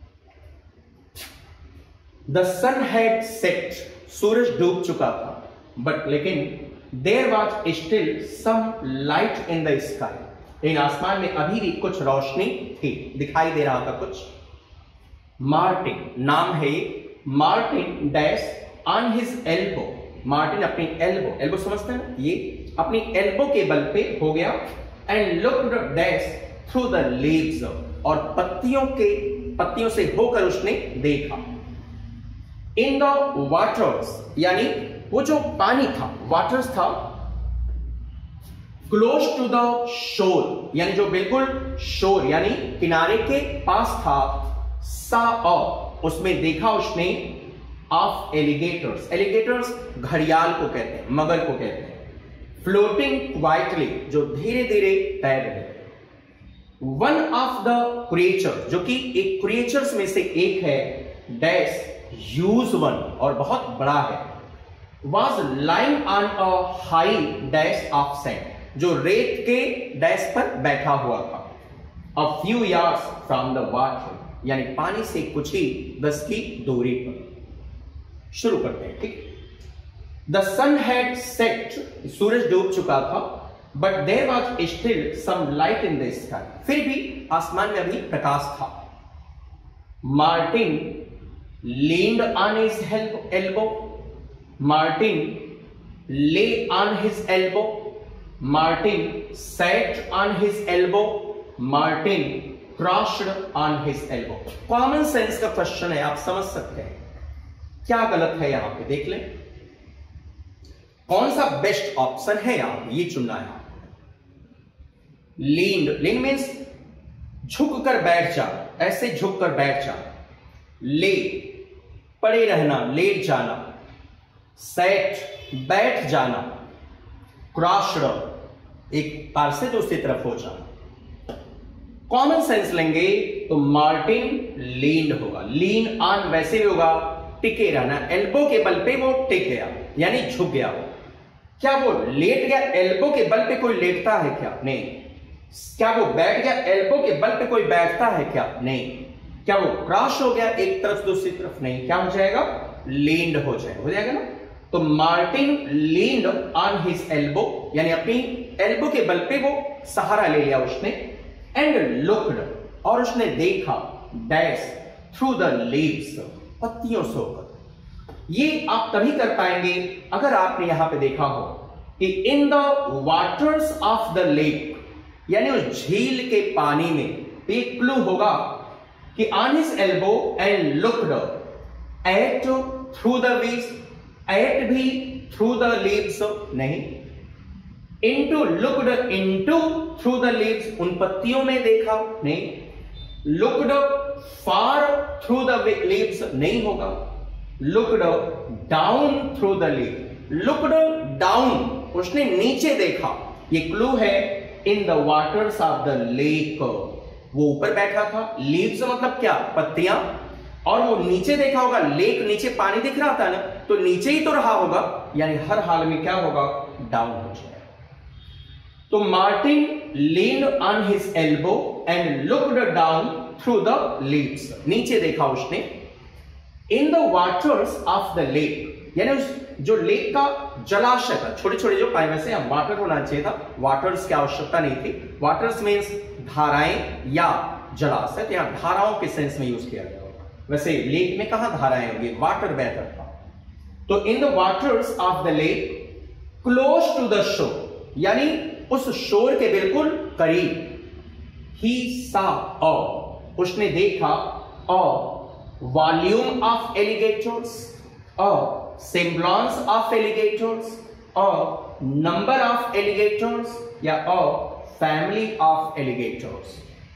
द सन हैड सेट, सूरज डूब चुका था, बट लेकिन there was still some light in the sky, लेकिन आसमान में अभी भी कुछ रोशनी थी, दिखाई दे रहा था कुछ। मार्टिन नाम है ये, Martin dash on his elbow, Martin अपनी एल्बो, एल्बो समझते हैं ये, अपनी एल्बो के बल पे हो गया। And looked dash through the leaves, और पत्तियों के पत्तियों से होकर उसने देखा। इन द वाटर्स, यानी वो जो पानी था, वाटर्स था, क्लोज टू द शोर, यानी जो बिल्कुल शोर यानी किनारे के पास था। सा ऑफ, उसमें देखा उसने, ऑफ एलिगेटर्स, एलिगेटर्स घड़ियाल को कहते हैं, मगर को कहते हैं। फ्लोटिंग क्वाइटली, जो धीरे धीरे तैर रहे। वन ऑफ द क्रिएचर, जो कि एक क्रिएचर्स में से एक है, डैश ह्यूज वन, और बहुत बड़ा है, was lying on a high dash of sand, जो रेत के डैश पर बैठा हुआ था। A few yards from the water, यानी पानी से कुछ ही गज की दूरी पर। शुरू करते हैं, ठीक। द सन हैड सेट, सूरज डूब चुका था, but there was still some light in the sky, फिर भी आसमान में अभी प्रकाश था। Martin leaned on his elbow, Martin lay on his elbow, Martin sat on his elbow, Martin crossed on his elbow. Common sense का question है, आप समझ सकते हैं क्या गलत है यहां पे, देख लें कौन सा बेस्ट ऑप्शन है यहां पे, ये चुनना है। लीन्ड, लीन मीन्स झुक कर बैठ जा, ऐसे झुक कर बैठ जा। ले, पड़े रहना, लेट जाना। सेट, बैठ जाना। क्रॉस्ड, एक पार से दूसरी तरफ हो जाना। कॉमन सेंस लेंगे तो मार्टिन लीन्ड होगा, लीन ऑन वैसे भी होगा टिके रहना, एल्बो के बल पे वो टिक गया यानी झुक गया हो। क्या वो लेट गया? एल्बो के बल पे कोई लेटता है क्या? नहीं। क्या वो बैठ गया? एल्बो के बल पे कोई बैठता है क्या? नहीं। क्या वो क्रॉस हो गया एक तरफ दूसरी तरफ? नहीं। क्या हो जाएगा? लीन्ड हो जाएगा, हो जाएगा ना। तो Martin leaned on his elbow, यानी अपनी एल्बो के बल पे वो सहारा ले लिया उसने। एंड लुक्ड, और उसने देखा, डैश थ्रू द लीव्स, पत्तियों से होकर। ये आप तभी कर पाएंगे अगर आपने यहां पे देखा हो कि in the waters of the lake, यानी उस झील के पानी में एक क्लू होगा कि on his elbow and looked at through the leaves, at भी थ्रू द लीव्स नहीं, into looked into through the leaves, उन पत्तियों में देखा नहीं, looked far through the leaves नहीं होगा, looked down through the leave, looked down उसने नीचे देखा, ये क्लू है in the waters of the lake, वो ऊपर बैठा था, लीव्स मतलब क्या? पत्तियां, और वो नीचे देखा होगा, लेक नीचे पानी दिख रहा था ना, तो नीचे ही तो रहा होगा, यानी हर हाल में क्या होगा? डाउन हो जाएगा। तो Martin leaned on his elbow and looked down through the leaves, नीचे देखा उसने। In the waters of the lake, यानी उस जो लेक का जलाशय था, छोटे छोटे जो पाए, वैसे यहां वाटर होना चाहिए था, वाटर्स की आवश्यकता नहीं थी। वाटर्स मीन्स धाराएं या जलाशय, तो यहां धाराओं के सेंस में यूज किया गया होगा, वैसे लेक में कहां धाराएं होंगी, वाटर बेहतर था। तो in the waters of the lake close to the shore, यानी उस शोर के बिल्कुल करीब। ही सा, और उसने देखा, और वॉल्यूम ऑफ एलिगेटर्स, और सिम्बलेंस ऑफ एलिगेटर्स, और नंबर ऑफ एलिगेटर्स, या और फैमिली ऑफ एलिगेटर्स।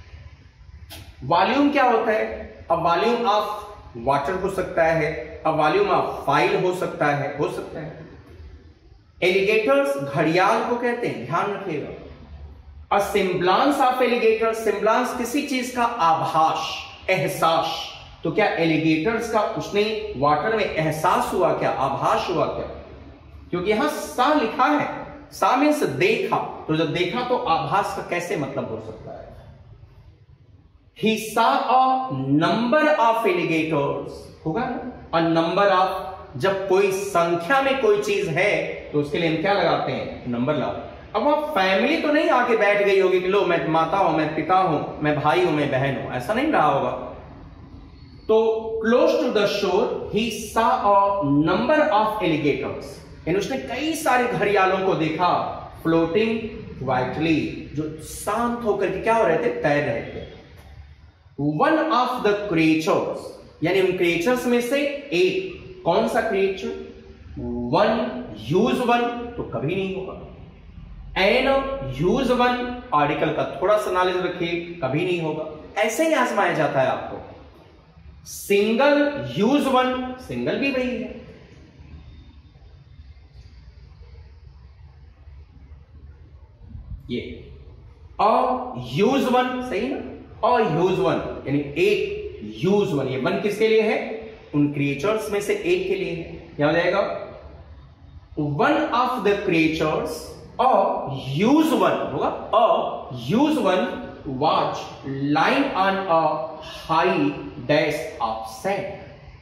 वॉल्यूम क्या होता है? अब वॉल्यूम ऑफ वाटर हो सकता है, अब वॉल्यूम ऑफ फाइल हो सकता है, हो सकता है। एलिगेटर्स घड़ियाल को कहते हैं, ध्यान रखिएगा। और सिम्बलेंस ऑफ एलिगेटर्स, सिम्बलेंस किसी चीज का आभास, एहसास। तो क्या एलिगेटर्स का उसने वाटर में एहसास हुआ क्या? आभास हुआ क्या? क्योंकि यहां सा लिखा है, सा मीन्स देखा, तो जब देखा तो आभास का कैसे मतलब हो सकता है? ही सा अ नंबर ऑफ एलिगेटर्स, होगा ना। और नंबर ऑफ, जब कोई संख्या में कोई चीज है तो उसके लिए हम क्या लगाते हैं? नंबर लगाते। अब वह फैमिली तो नहीं आके बैठ गई होगी कि लो मैं माता हूं, मैं पिता हूं, मैं भाई हूं, मैं बहन हूं, ऐसा नहीं रहा होगा। तो क्लोज टू द शोर ही सा अ नंबर ऑफ एलिगेटर्स, यानी उसने कई सारे घड़ियालों को देखा, फ्लोटिंग क्वाइटली, जो शांत होकर के क्या हो रहे थे? तैर रहे थे। वन ऑफ द क्रिएचर्स, यानी उन क्रिएचर्स में से एक, कौन सा क्रिएचर? वन, यूज वन तो कभी नहीं होगा। एन यूज वन, आर्टिकल का थोड़ा सा नॉलेज रखिए, कभी नहीं होगा। ऐसे ही आजमाया जाता है आपको। सिंगल यूज वन, सिंगल भी वही है। ये अ यूज वन, सही ना? अ यूज वन यानी एक यूज वन, ये वन किसके लिए है? उन क्रिएचर्स में से एक के लिए है। क्या हो जाएगा? One of the creatures a huge one होगा, a huge one watch line on a high dash of sand,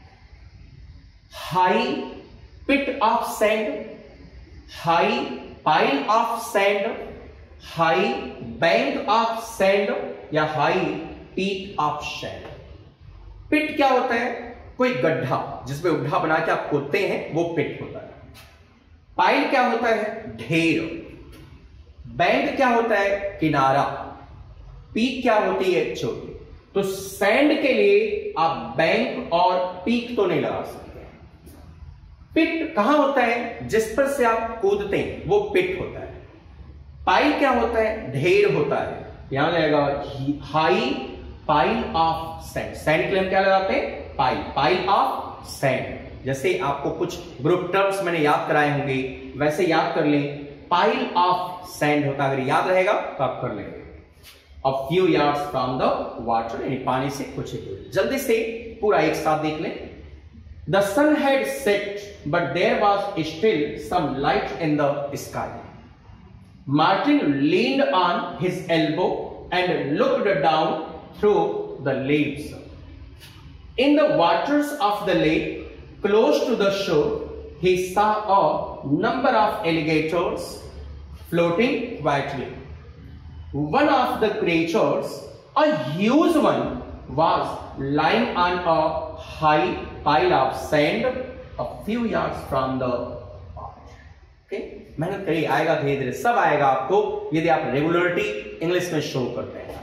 high pit of sand, high pile of sand, high bank of sand या high peak of sand. Pit क्या होता है? कोई गड्ढा जिसमें गड्ढा बना के आप खोदते हैं, वो पिट होता है। पाइल क्या होता है? ढेर। बैंक क्या होता है? किनारा। पीक क्या होती है? चोटी। तो सैंड के लिए आप बैंक और पीक तो नहीं लगा सकते। पिट कहां होता है? जिस पर से आप कूदते हैं वो पिट होता है। पाइल क्या होता है? ढेर होता है। यहां लगेगा high pile of sand. Sand के लिए हम क्या लगाते हैं? Pile, pile of sand. जैसे आपको कुछ ग्रुप टर्म्स मैंने याद कराए होंगे, वैसे याद कर लें। पाइल ऑफ सैंड होता है, अगर याद रहेगा तो आप कर लेंगे। A few yards from the water, यानी पानी से कुछ ही दूर। जल्दी से पूरा एक साथ देख लें। The sun had set but there was still some light in the sky. Martin leaned on his elbow and looked down through the leaves. In the waters of the lake, close to the shore, he saw a number of alligators floating quietly. One of the creatures, a huge one, was lying on a high pile of sand a few yards from the okay? मेहनत करिए, आएगा धीरे धीरे, सब आएगा आपको यदि आप रेगुलरिटी इंग्लिश में शो करते हैं।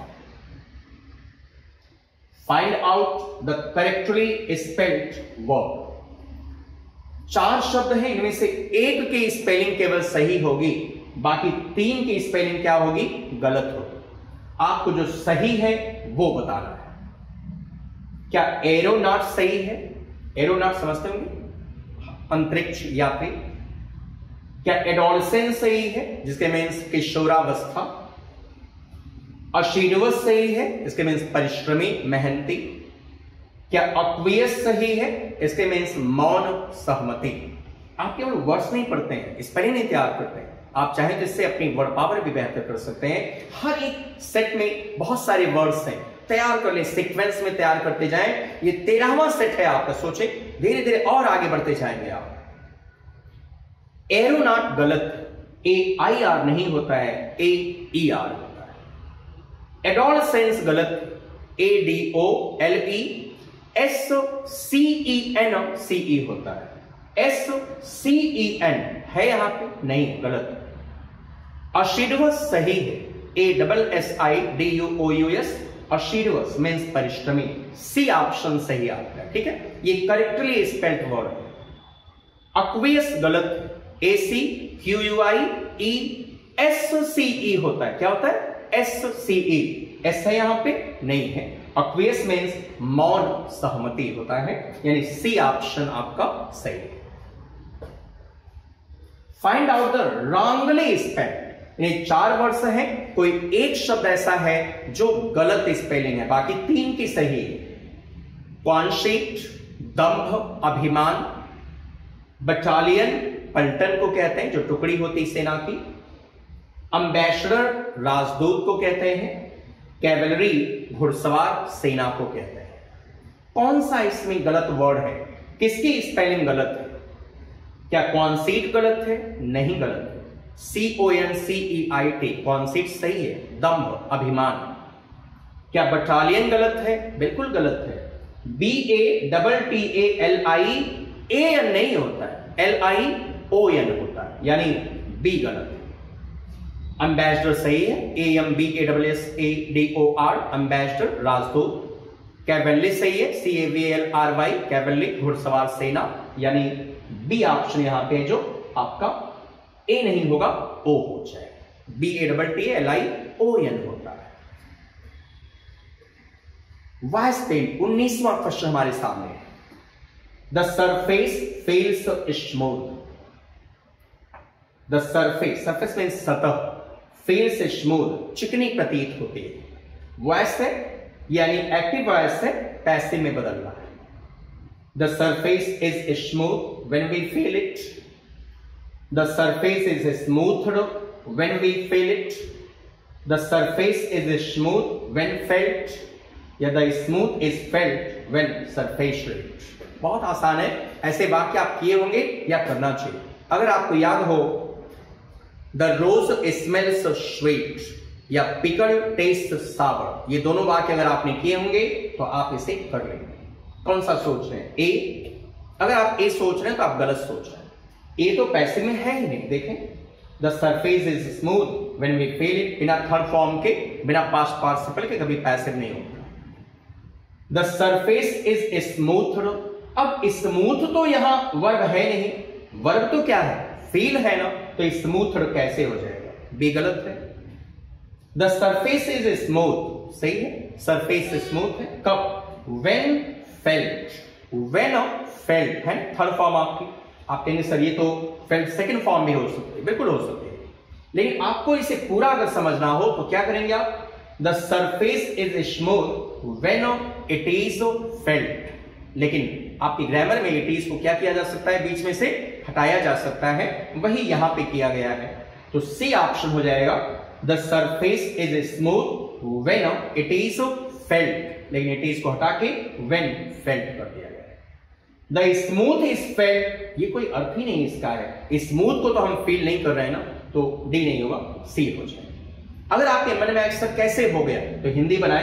Find out the correctly spelled word. चार शब्द हैं, इनमें से एक की स्पेलिंग केवल सही होगी, बाकी तीन की स्पेलिंग क्या होगी? गलत होगी। आपको जो सही है वो बताना है। क्या एरोनॉट सही है? एरोनॉट समझते होंगे, अंतरिक्ष यात्री। क्या एडोलसेंस सही है, जिसके मीन्स किशोरावस्था? अशीडवस सही है, इसके मीन्स परिश्रमी, मेहनती। क्या अक्वियस सही है, इसके मीन्स मौन, सहमति। आप केवल वर्ड्स नहीं पढ़ते हैं, स्पेलिंग नहीं तैयार करते हैं। आप चाहें तो इससे अपनी वर्ड पावर भी बेहतर कर सकते हैं। हर एक सेट में बहुत सारे वर्ड्स हैं, तैयार कर ले, सीक्वेंस में तैयार करते जाएं। ये तेरहवां सेट है आपका, सोचे धीरे धीरे और आगे बढ़ते जाएंगे आप। एरोनॉट गलत, ए आई आर नहीं होता है, ए ई आर होता है। एडोलसेंस गलत, A D O L E S C E N C E होता है। एस सी ई एन है यहां पे नहीं, गलत। अशीडवस सही है, A double S I D U O U S, assiduous means परिश्रमी। सी ऑप्शन सही आता है, ठीक है, ये करेक्टली स्पेल्ड वर्ड है। अक्वियस गलत, A C Q U I E S C E होता है। क्या होता है? एस सी ई। एस है यहां पे नहीं है। अक्वियस मीन्स मौन, सहमति होता है, यानी सी ऑप्शन आपका सही है। Find out the wrongly spelled. यानी चार वर्ड्स हैं, कोई एक शब्द ऐसा है जो गलत स्पेलिंग है, बाकी तीन की सही है। कॉन्शीट दंभ, अभिमान। बटालियन पलटन को कहते हैं, जो टुकड़ी होती सेना की। अम्बेसडर राजदूत को कहते हैं। कैवलरी घुड़सवार सेना को कहते हैं। कौन सा इसमें गलत वर्ड है? किसकी स्पेलिंग गलत है? क्या कॉन्सीट गलत है? नहीं, गलत है। सी O N C E I T, कॉन्सीट सही है। दंभ, अभिमान। क्या बटालियन गलत है? बिल्कुल गलत है। B A double T A L I, A N नहीं होता है, एल आई ओ एन होता है, यानी बी गलत है। एम्बेसडर सही है, A M B A double S A D O R, ambassador राजदूत। कैवलरी सही है, C A V L R Y, cavalry घुड़सवार सेना, यानी बी ऑप्शन यहां पे जो आपका ए नहीं होगा, ओ हो जाएगा। B A double T L I O N होता है। वाइस पेन, उन्नीसवां क्वेश्चन हमारे सामने है। The surface feels smooth. The surface, surface means सतह, feels smooth, चिकनी प्रतीत होती है। वॉइस है यानी एक्टिव वॉइस है, पैसिव में बदलना है। The surface is smooth when we feel it. The surface is smoothed when we feel it, the surface is smooth when felt, या the smooth is felt when surface reached। बहुत आसान है, ऐसे वाक्य आप किए होंगे या करना चाहिए। अगर आपको याद हो the rose smells sweet या pickle tastes sour, ये दोनों वाक्य अगर आपने किए होंगे तो आप इसे कर लेंगे। कौन सा सोच रहे हैं? ए। अगर आप ए सोच रहे हैं तो आप गलत सोच रहे हैं। ए तो पैसिव में है ही नहीं। देखें, the surface is smooth when we feel it, बिना थर्ड फॉर्म के, बिना पास्ट पार्टिसिपल के कभी पैसिव नहीं होता। The surface is smooth. अब स्मूथ तो यहां वर्ब है नहीं, वर्ब तो क्या है? फील है ना, तो स्मूथ कैसे हो जाएगा? बी गलत है। द सरफेस इज स्मूथ, सही है, सरफेस स्मूथ है। कब? When felt. व्हेन फेल्ट है थर्ड फॉर्म आपकी। आप कहेंगे सर ये तो फेल्ट सेकंड फॉर्म भी हो सकती है, बिल्कुल हो सकती है, लेकिन आपको इसे पूरा अगर समझना हो तो क्या करेंगे आप? The surface is smooth when it is felt. लेकिन आपकी ग्रामर में इट इज को क्या किया जा सकता है? बीच में से हटाया जा सकता है, वही यहां पे किया गया है। तो सी ऑप्शन हो जाएगा, the surface is smooth when it is felt, लेकिन इट इज को हटा के व्हेन फेल्ट कर दिया गया। द स्मूथ इज फेल्ट, ये कोई अर्थ ही नहीं इसका है। स्मूथ को तो हम फील नहीं कर रहे हैं ना, तो डी नहीं होगा, सी हो जाएगा। अगर आपके मन में अक्सर कैसे हो गया तो हिंदी बनाए,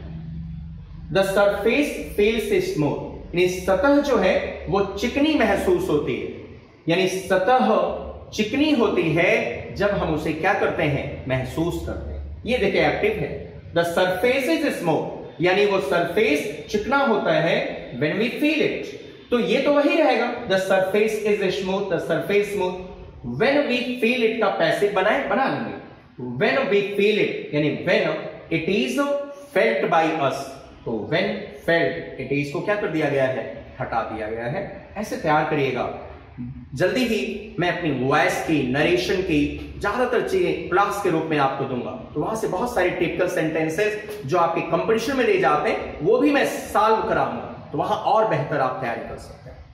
द सरफेस फील्स स्मूथ, यानी सतह जो है वो चिकनी महसूस होती है, यानी सतह चिकनी होती है जब हम उसे क्या करते हैं? महसूस करते हैं। ये देखिए एक्टिव है। द सरफेस इज स्मूथ, यानी वो सरफेस चिकना होता है व्हेन वी फील इट, तो ये तो वही रहेगा, the surface is smooth, the surface smooth. When we feel it का पैसिव बनाए, बना लेंगे। व्हेन वी फील इट यानी when it is felt by us, तो व्हेन फेल्ट इट इज को क्या कर दिया गया है? हटा दिया गया है। ऐसे तैयार करिएगा। जल्दी ही मैं अपनी वॉइस की, नरेशन की ज्यादातर चीजें क्लास के रूप में आपको दूंगा, तो वहां से बहुत सारे टिपिकल सेंटेंसेस जो आपके कंपटीशन में दे जाते हैं वो भी मैं सॉल्व कराऊंगा, तो वहां और बेहतर आप तैयारी कर सकते हैं।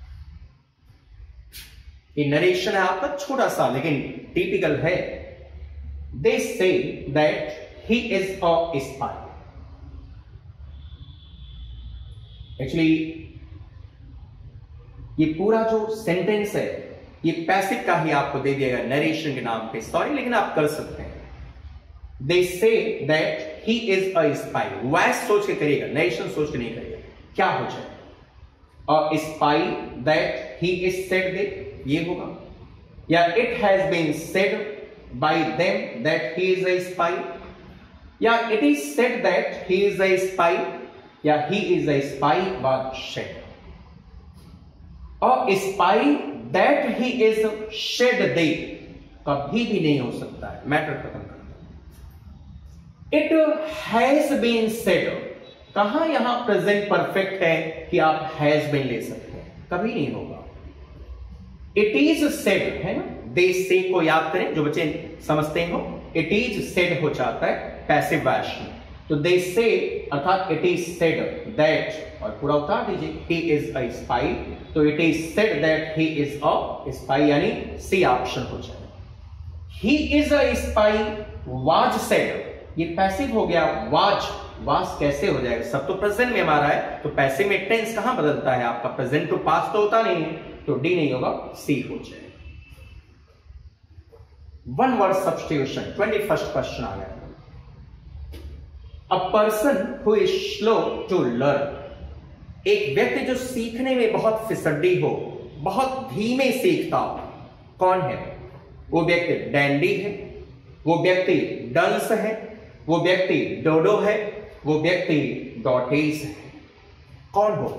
ये नरेशन है आपका छोटा सा, लेकिन टिपिकल है। They say that he is a spy. Actually ये पूरा जो सेंटेंस है ये पैसिव का ही आपको दे दिएगा नरेशन के नाम पे, सॉरी, लेकिन आप कर सकते हैं। They say that he is a spy, voice सोच के करिएगा, नरेशन सोच के नहीं करिएगा। क्या हो जाए? A spy that he is said they, ये होगा, या it has been said by them that he is a spy, या it is said that he is a spy, या he is a spy was said. A spy that he is said they कभी भी नहीं हो सकता है, matter खत्म कर। इट हैज बीन सेड, कहां यहां प्रेजेंट परफेक्ट है कि आप हैज बीन ले सकते हैं? कभी नहीं होगा। इट इज सेड है ना, दे से को याद करें जो बच्चे समझते हो, इट इज सेड हो जाता है पैसिव वॉइस में, तो दे से अर्थात इट इज सेड दैट, और पूरा उतार दीजिए, ही इज अ स्पाई, तो it is said that he is a spy, यानी सी ऑप्शन हो जाए। He is a spy was said, ये पैसिव हो गया, वाज वाज कैसे हो जाएगा? सब तो प्रेजेंट में हमारा है, तो पैसिव में टेंस कहां बदलता है आपका? प्रेजेंट टू पास्ट तो होता नहीं है, तो डी नहीं होगा, सी हो जाएगा। One word substitution, twenty first question आ गया। A person who is slow to learn, एक व्यक्ति जो सीखने में बहुत फिसड्डी हो, बहुत धीमे सीखता हो, कौन है? वो व्यक्ति डैंडी है, वो व्यक्ति डंस है, वो व्यक्ति डोडो है, वो व्यक्ति डॉटेज है। कौन हो?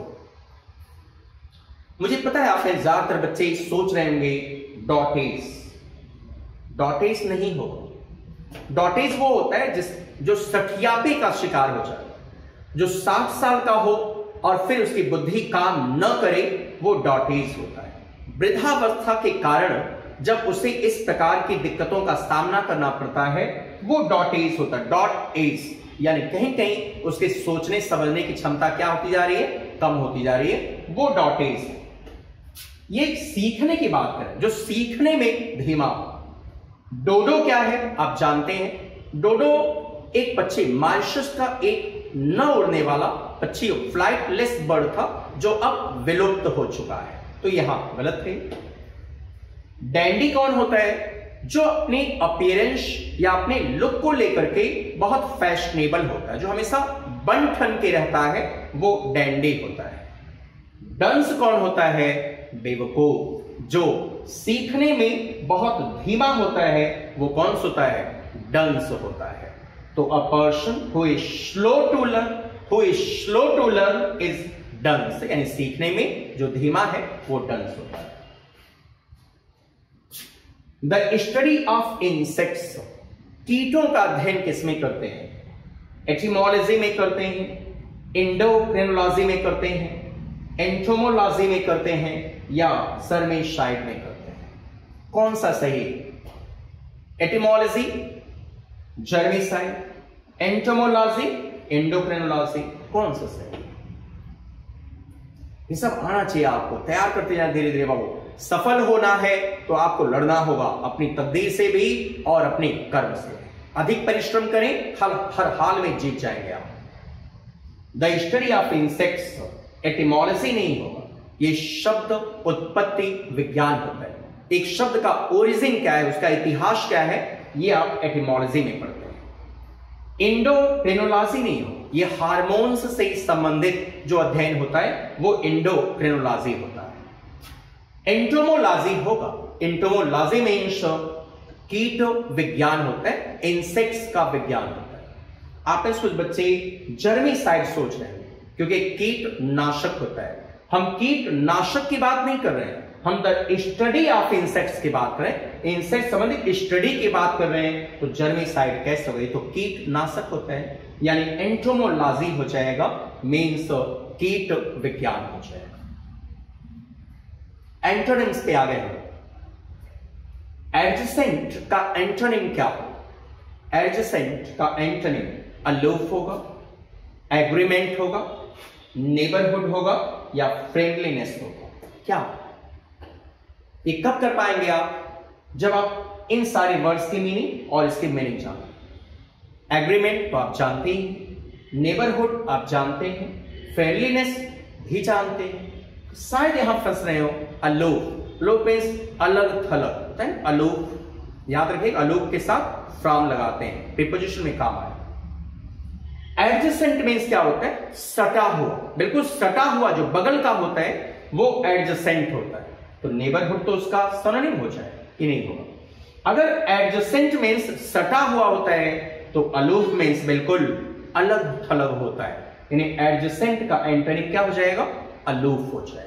मुझे पता है आप में ज्यादातर बच्चे सोच रहे होंगे डॉटेज। डॉटेज नहीं हो। डॉटेज वो होता है जिस जो सठियापे का शिकार हो जाए, जो साठ साल का हो और फिर उसकी बुद्धि काम न करे, वो डॉटेज होता है। वृद्धावस्था के कारण जब उसे इस प्रकार की दिक्कतों का सामना करना पड़ता है, वो डॉटेज होता है। डॉट एज यानी कहीं कहीं उसके सोचने समझने की क्षमता क्या होती जा रही है? कम होती जा रही है, वो डॉटेज है। ये सीखने की बात करें, जो सीखने में धीमा हो, डोडो क्या है आप जानते हैं। डोडो एक पक्षी, मॉरिशस का एक न उड़ने वाला पक्षी, फ्लाइटलेस बर्ड था जो अब विलुप्त हो चुका है, तो यहां गलत है। डैंडी कौन होता है? जो अपनी अपीयरेंस या अपने लुक को लेकर के बहुत फैशनेबल होता है, जो हमेशा बन ठन के रहता है, वो डैंडी होता है। डंस कौन होता है? बेवकूफ, जो सीखने में बहुत धीमा होता है, वो कौन सा होता है? डंस होता है। तो a person who is slow to learn, who is slow to learn is dunce, यानी सीखने में जो धीमा है वो डंस होता है। द स्टडी ऑफ इंसेक्ट्स, कीटों का अध्ययन किसमें करते हैं? एटिमोलॉजी में करते हैं, इंडोक्रिनोलॉजी में करते हैं, एंटोमोलॉजी में करते हैं, या सर्मेशाइड में करते हैं? कौन सा सही? एटिमोलॉजी, जर्मिसाइड, एंटोमोलॉजी, एंडोक्रिनोलॉजी, कौन सा सही? ये सब आना चाहिए आपको, तैयार करते जाए धीरे धीरे बाबू। सफल होना है तो आपको लड़ना होगा अपनी तकदीर से भी और अपने कर्म से। अधिक परिश्रम करें, हर हर हाल में जीत जाएंगे आप। The study of insects, etymology नहीं होगा, ये शब्द उत्पत्ति विज्ञान होता है। एक शब्द का ओरिजिन क्या है, उसका इतिहास क्या है, ये आप एटिमोलॉजी में पढ़ते हैं। इंडोक्रिनोलॉजी नहीं हो, ये हार्मोन्स से संबंधित जो अध्ययन होता है वो इंडोक्रिनोलॉजी होता है। एंटोमोलॉजी होगा, एंटोमोलॉजी मीन्स कीट विज्ञान होता है, इंसेक्ट्स का विज्ञान होता है। आप में कुछ बच्चे जर्मिसाइड सोच रहे हैं क्योंकि कीट नाशक होता है। हम कीट नाशक की बात नहीं कर रहे हैं, हम द स्टडी ऑफ इंसेक्ट्स की बात करें, इंसेक्ट संबंधित स्टडी की बात कर रहे हैं, तो जर्मिसाइड कैसे हो गई? तो कीट नाशक होता है, यानी एंटोमोलॉजी हो जाएगा, मीन्स कीट विज्ञान हो जाएगा। एंटोनिम्स पे आ गए हैं। एडजेसेंट का एंटोनिम क्या हो? एडजेसेंट का एंटोनिम अलूफ होगा, एग्रीमेंट होगा, नेबरहुड होगा, या फ्रेंडलीनेस होगा। क्या ये कब कर पाएंगे आप? जब आप इन सारे वर्ड्स की मीनिंग और इसकी मीनिंग जानो। एग्रीमेंट तो आप जानते हैं, नेबरहुड आप जानते हैं, फ्रेंडलीनेस भी जानते हैं। शायद यहां फंस रहे हो अलूफ, अलूफ मीन्स अलग थलग होता है, अलूफ याद रखिए, अलूफ के साथ फ्रॉम लगाते हैं, प्रीपोजिशन में काम आए। एडजेसेंट मीन्स क्या होता है? सटा हुआ, बिल्कुल सटा हुआ, जो बगल का होता है वो एडजेसेंट होता है। तो नेबरहुड तो उसका सिनोनिम हो जाए कि नहीं होगा? अगर एडजेसेंट मीन्स सटा हुआ होता है तो अलूफ मीन्स बिल्कुल अलग थलग होता है, यानी एडजेसेंट का एंटोनिम क्या हो जाएगा? अलूफ हो जाएगा।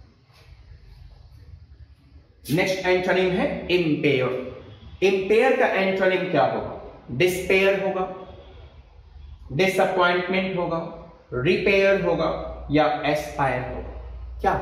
नेक्स्ट एंटोनिम है इंपेयर। इंपेयर का एंटोनिम क्या होगा? डिस्पेयर होगा, डिसअपॉइंटमेंट होगा, रिपेयर होगा, या एस्पायर होगा। क्या?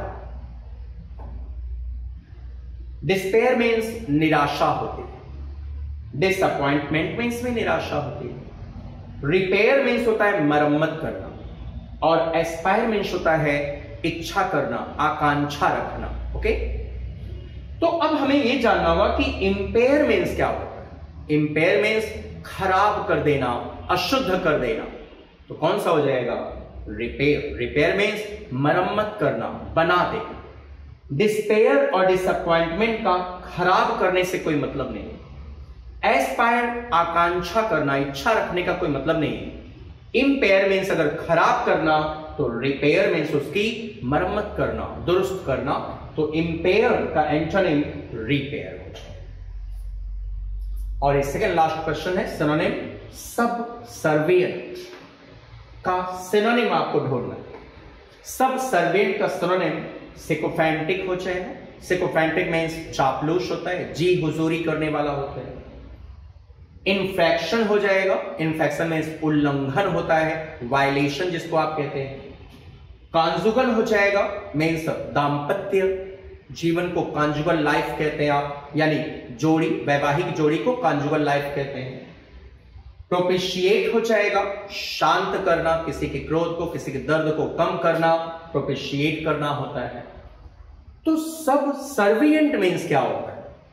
डिस्पेयर मीन्स निराशा होती है, डिसअपॉइंटमेंट मीन्स में निराशा होती है, रिपेयर मीन्स होता है मरम्मत करना, और एस्पायर मीन्स होता है इच्छा करना, आकांक्षा रखना। ओके, तो अब हमें यह जानना होगा कि इंपेयर मीन्स क्या होता है। इंपेयर मीन्स खराब कर देना, अशुद्ध कर देना, तो कौन सा हो जाएगा? रिपेयर। रिपेयर मीन्स मरम्मत करना, बना देना। डिस्पेयर और डिसअपॉइंटमेंट का खराब करने से कोई मतलब नहीं है। एस्पायर आकांक्षा करना, इच्छा रखने का कोई मतलब नहीं है। इंपेयर मीन्स अगर खराब करना, तो रिपेयर मीन्स उसकी मरम्मत करना, दुरुस्त करना। तो इंपेयर का एंटोनिम रिपेयर हो जाए। और ये सेकंड लास्ट क्वेश्चन है सिनोनिम। सबसर्विएंट का सिनोनिम आपको ढूंढना है। सबसर्विएंट का सिनोनिम सिकोफेंटिक हो जाएगा। सिकोफेंटिक मीन्स चापलूस होता है, जी हुजूरी करने वाला होता है। इन्फेक्शन हो जाएगा, इन्फेक्शन मीन्स उल्लंघन होता है, वायलेशन जिसको आप कहते हैं। कॉन्जुगल हो जाएगा, मीन्स दाम्पत्य जीवन को कॉन्जुगल लाइफ कहते हैं आप, यानी जोड़ी, वैवाहिक जोड़ी को कॉन्जुगल लाइफ कहते हैं। प्रोपिशिएट हो जाएगा, शांत करना, किसी के क्रोध को, किसी के दर्द को कम करना, प्रोपिशिएट करना होता है। तो सब सर्विएंट मीन्स क्या होता है?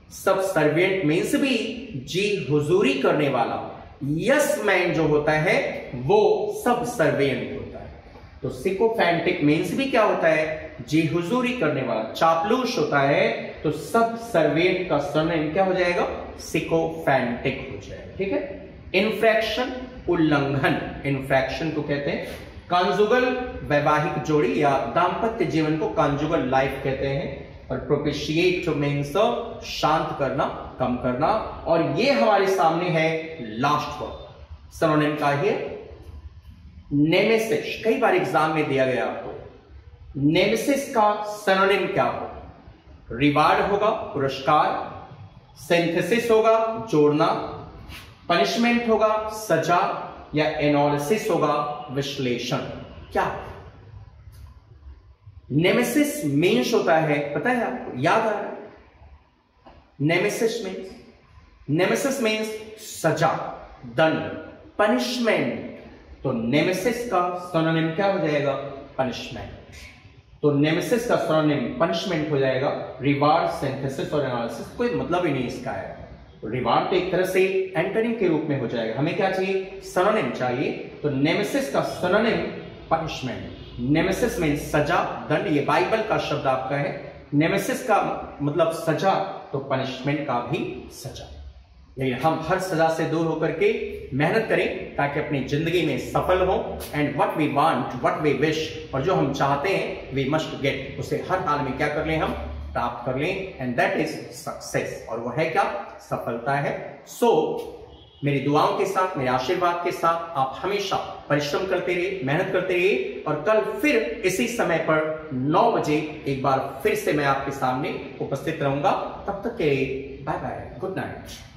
सबसर्विएंट मीन्स भी जी हुजूरी करने वाला। यस मैन जो होता है वो सबसर्विएंट होता है। तो सिकोफैंटिक मीन्स भी क्या होता है, जी हुजूरी करने वाला। चापलूस होता है तो सबसर्विएंट का सरनेम क्या हो जाएगा, सिकोफैंटिक हो जाएगा। ठीक है। इन्फ्रैक्शन उल्लंघन, इन्फ्रैक्शन को कहते हैं कॉन्जुगल वैवाहिक जोड़ी या दाम्पत्य जीवन को कॉन्जुगल लाइफ कहते हैं। और प्रोपिशिएट मीन्स शांत करना, कम करना। और ये हमारे सामने है लास्ट वर्ड सिनोनिम का ही नेमेसिस। कई बार एग्जाम में दिया गया आपको नेमेसिस का सिनोनिम क्या हो, रिवार्ड होगा पुरस्कार, सिंथेसिस होगा जोड़ना, पनिशमेंट होगा सजा, या एनालिसिस होगा विश्लेषण। क्या नेमेसिस मीन्स होता है, पता है आपको, याद आ रहा है? नेमेसिस मीन्स नेमेसिस मीन्स सजा, दंड, पनिशमेंट। तो नेमेसिस का सिनोनिम क्या हो जाएगा, पनिशमेंट। तो नेमेसिस का सिनोनिम पनिशमेंट हो जाएगा। रिवार्ड, सिंथेसिस और एनालिसिस कोई मतलब ही नहीं इसका है। रिवार्ड तो एक तरह से एंटोनिम के रूप में हो जाएगा। हमें क्या चाहिए, सिनोनिम चाहिए। तो नेमेसिस का सिनोनिम पनिशमेंट। नेमेसिस मीन्स सजा, दंड। ये बाइबल का शब्द आपका है। नेमेसिस का मतलब सजा, तो पनिशमेंट का भी सजा। लेकिन हम हर सजा से दूर होकर के मेहनत करें ताकि अपनी जिंदगी में सफल हो। And what we want, what we wish, और जो हम चाहते हैं वी मस्ट गेट, उसे हर हाल में क्या कर लें, हम प्राप्त कर लें। And that is success. और वो है क्या, सफलता है। सो so, मेरी दुआओं के साथ, मेरे आशीर्वाद के साथ आप हमेशा परिश्रम करते रहिए, मेहनत करते रहिए। और कल फिर इसी समय पर नौ बजे एक बार फिर से मैं आपके सामने उपस्थित रहूंगा। तब तक के लिए बाय बाय, गुड नाइट।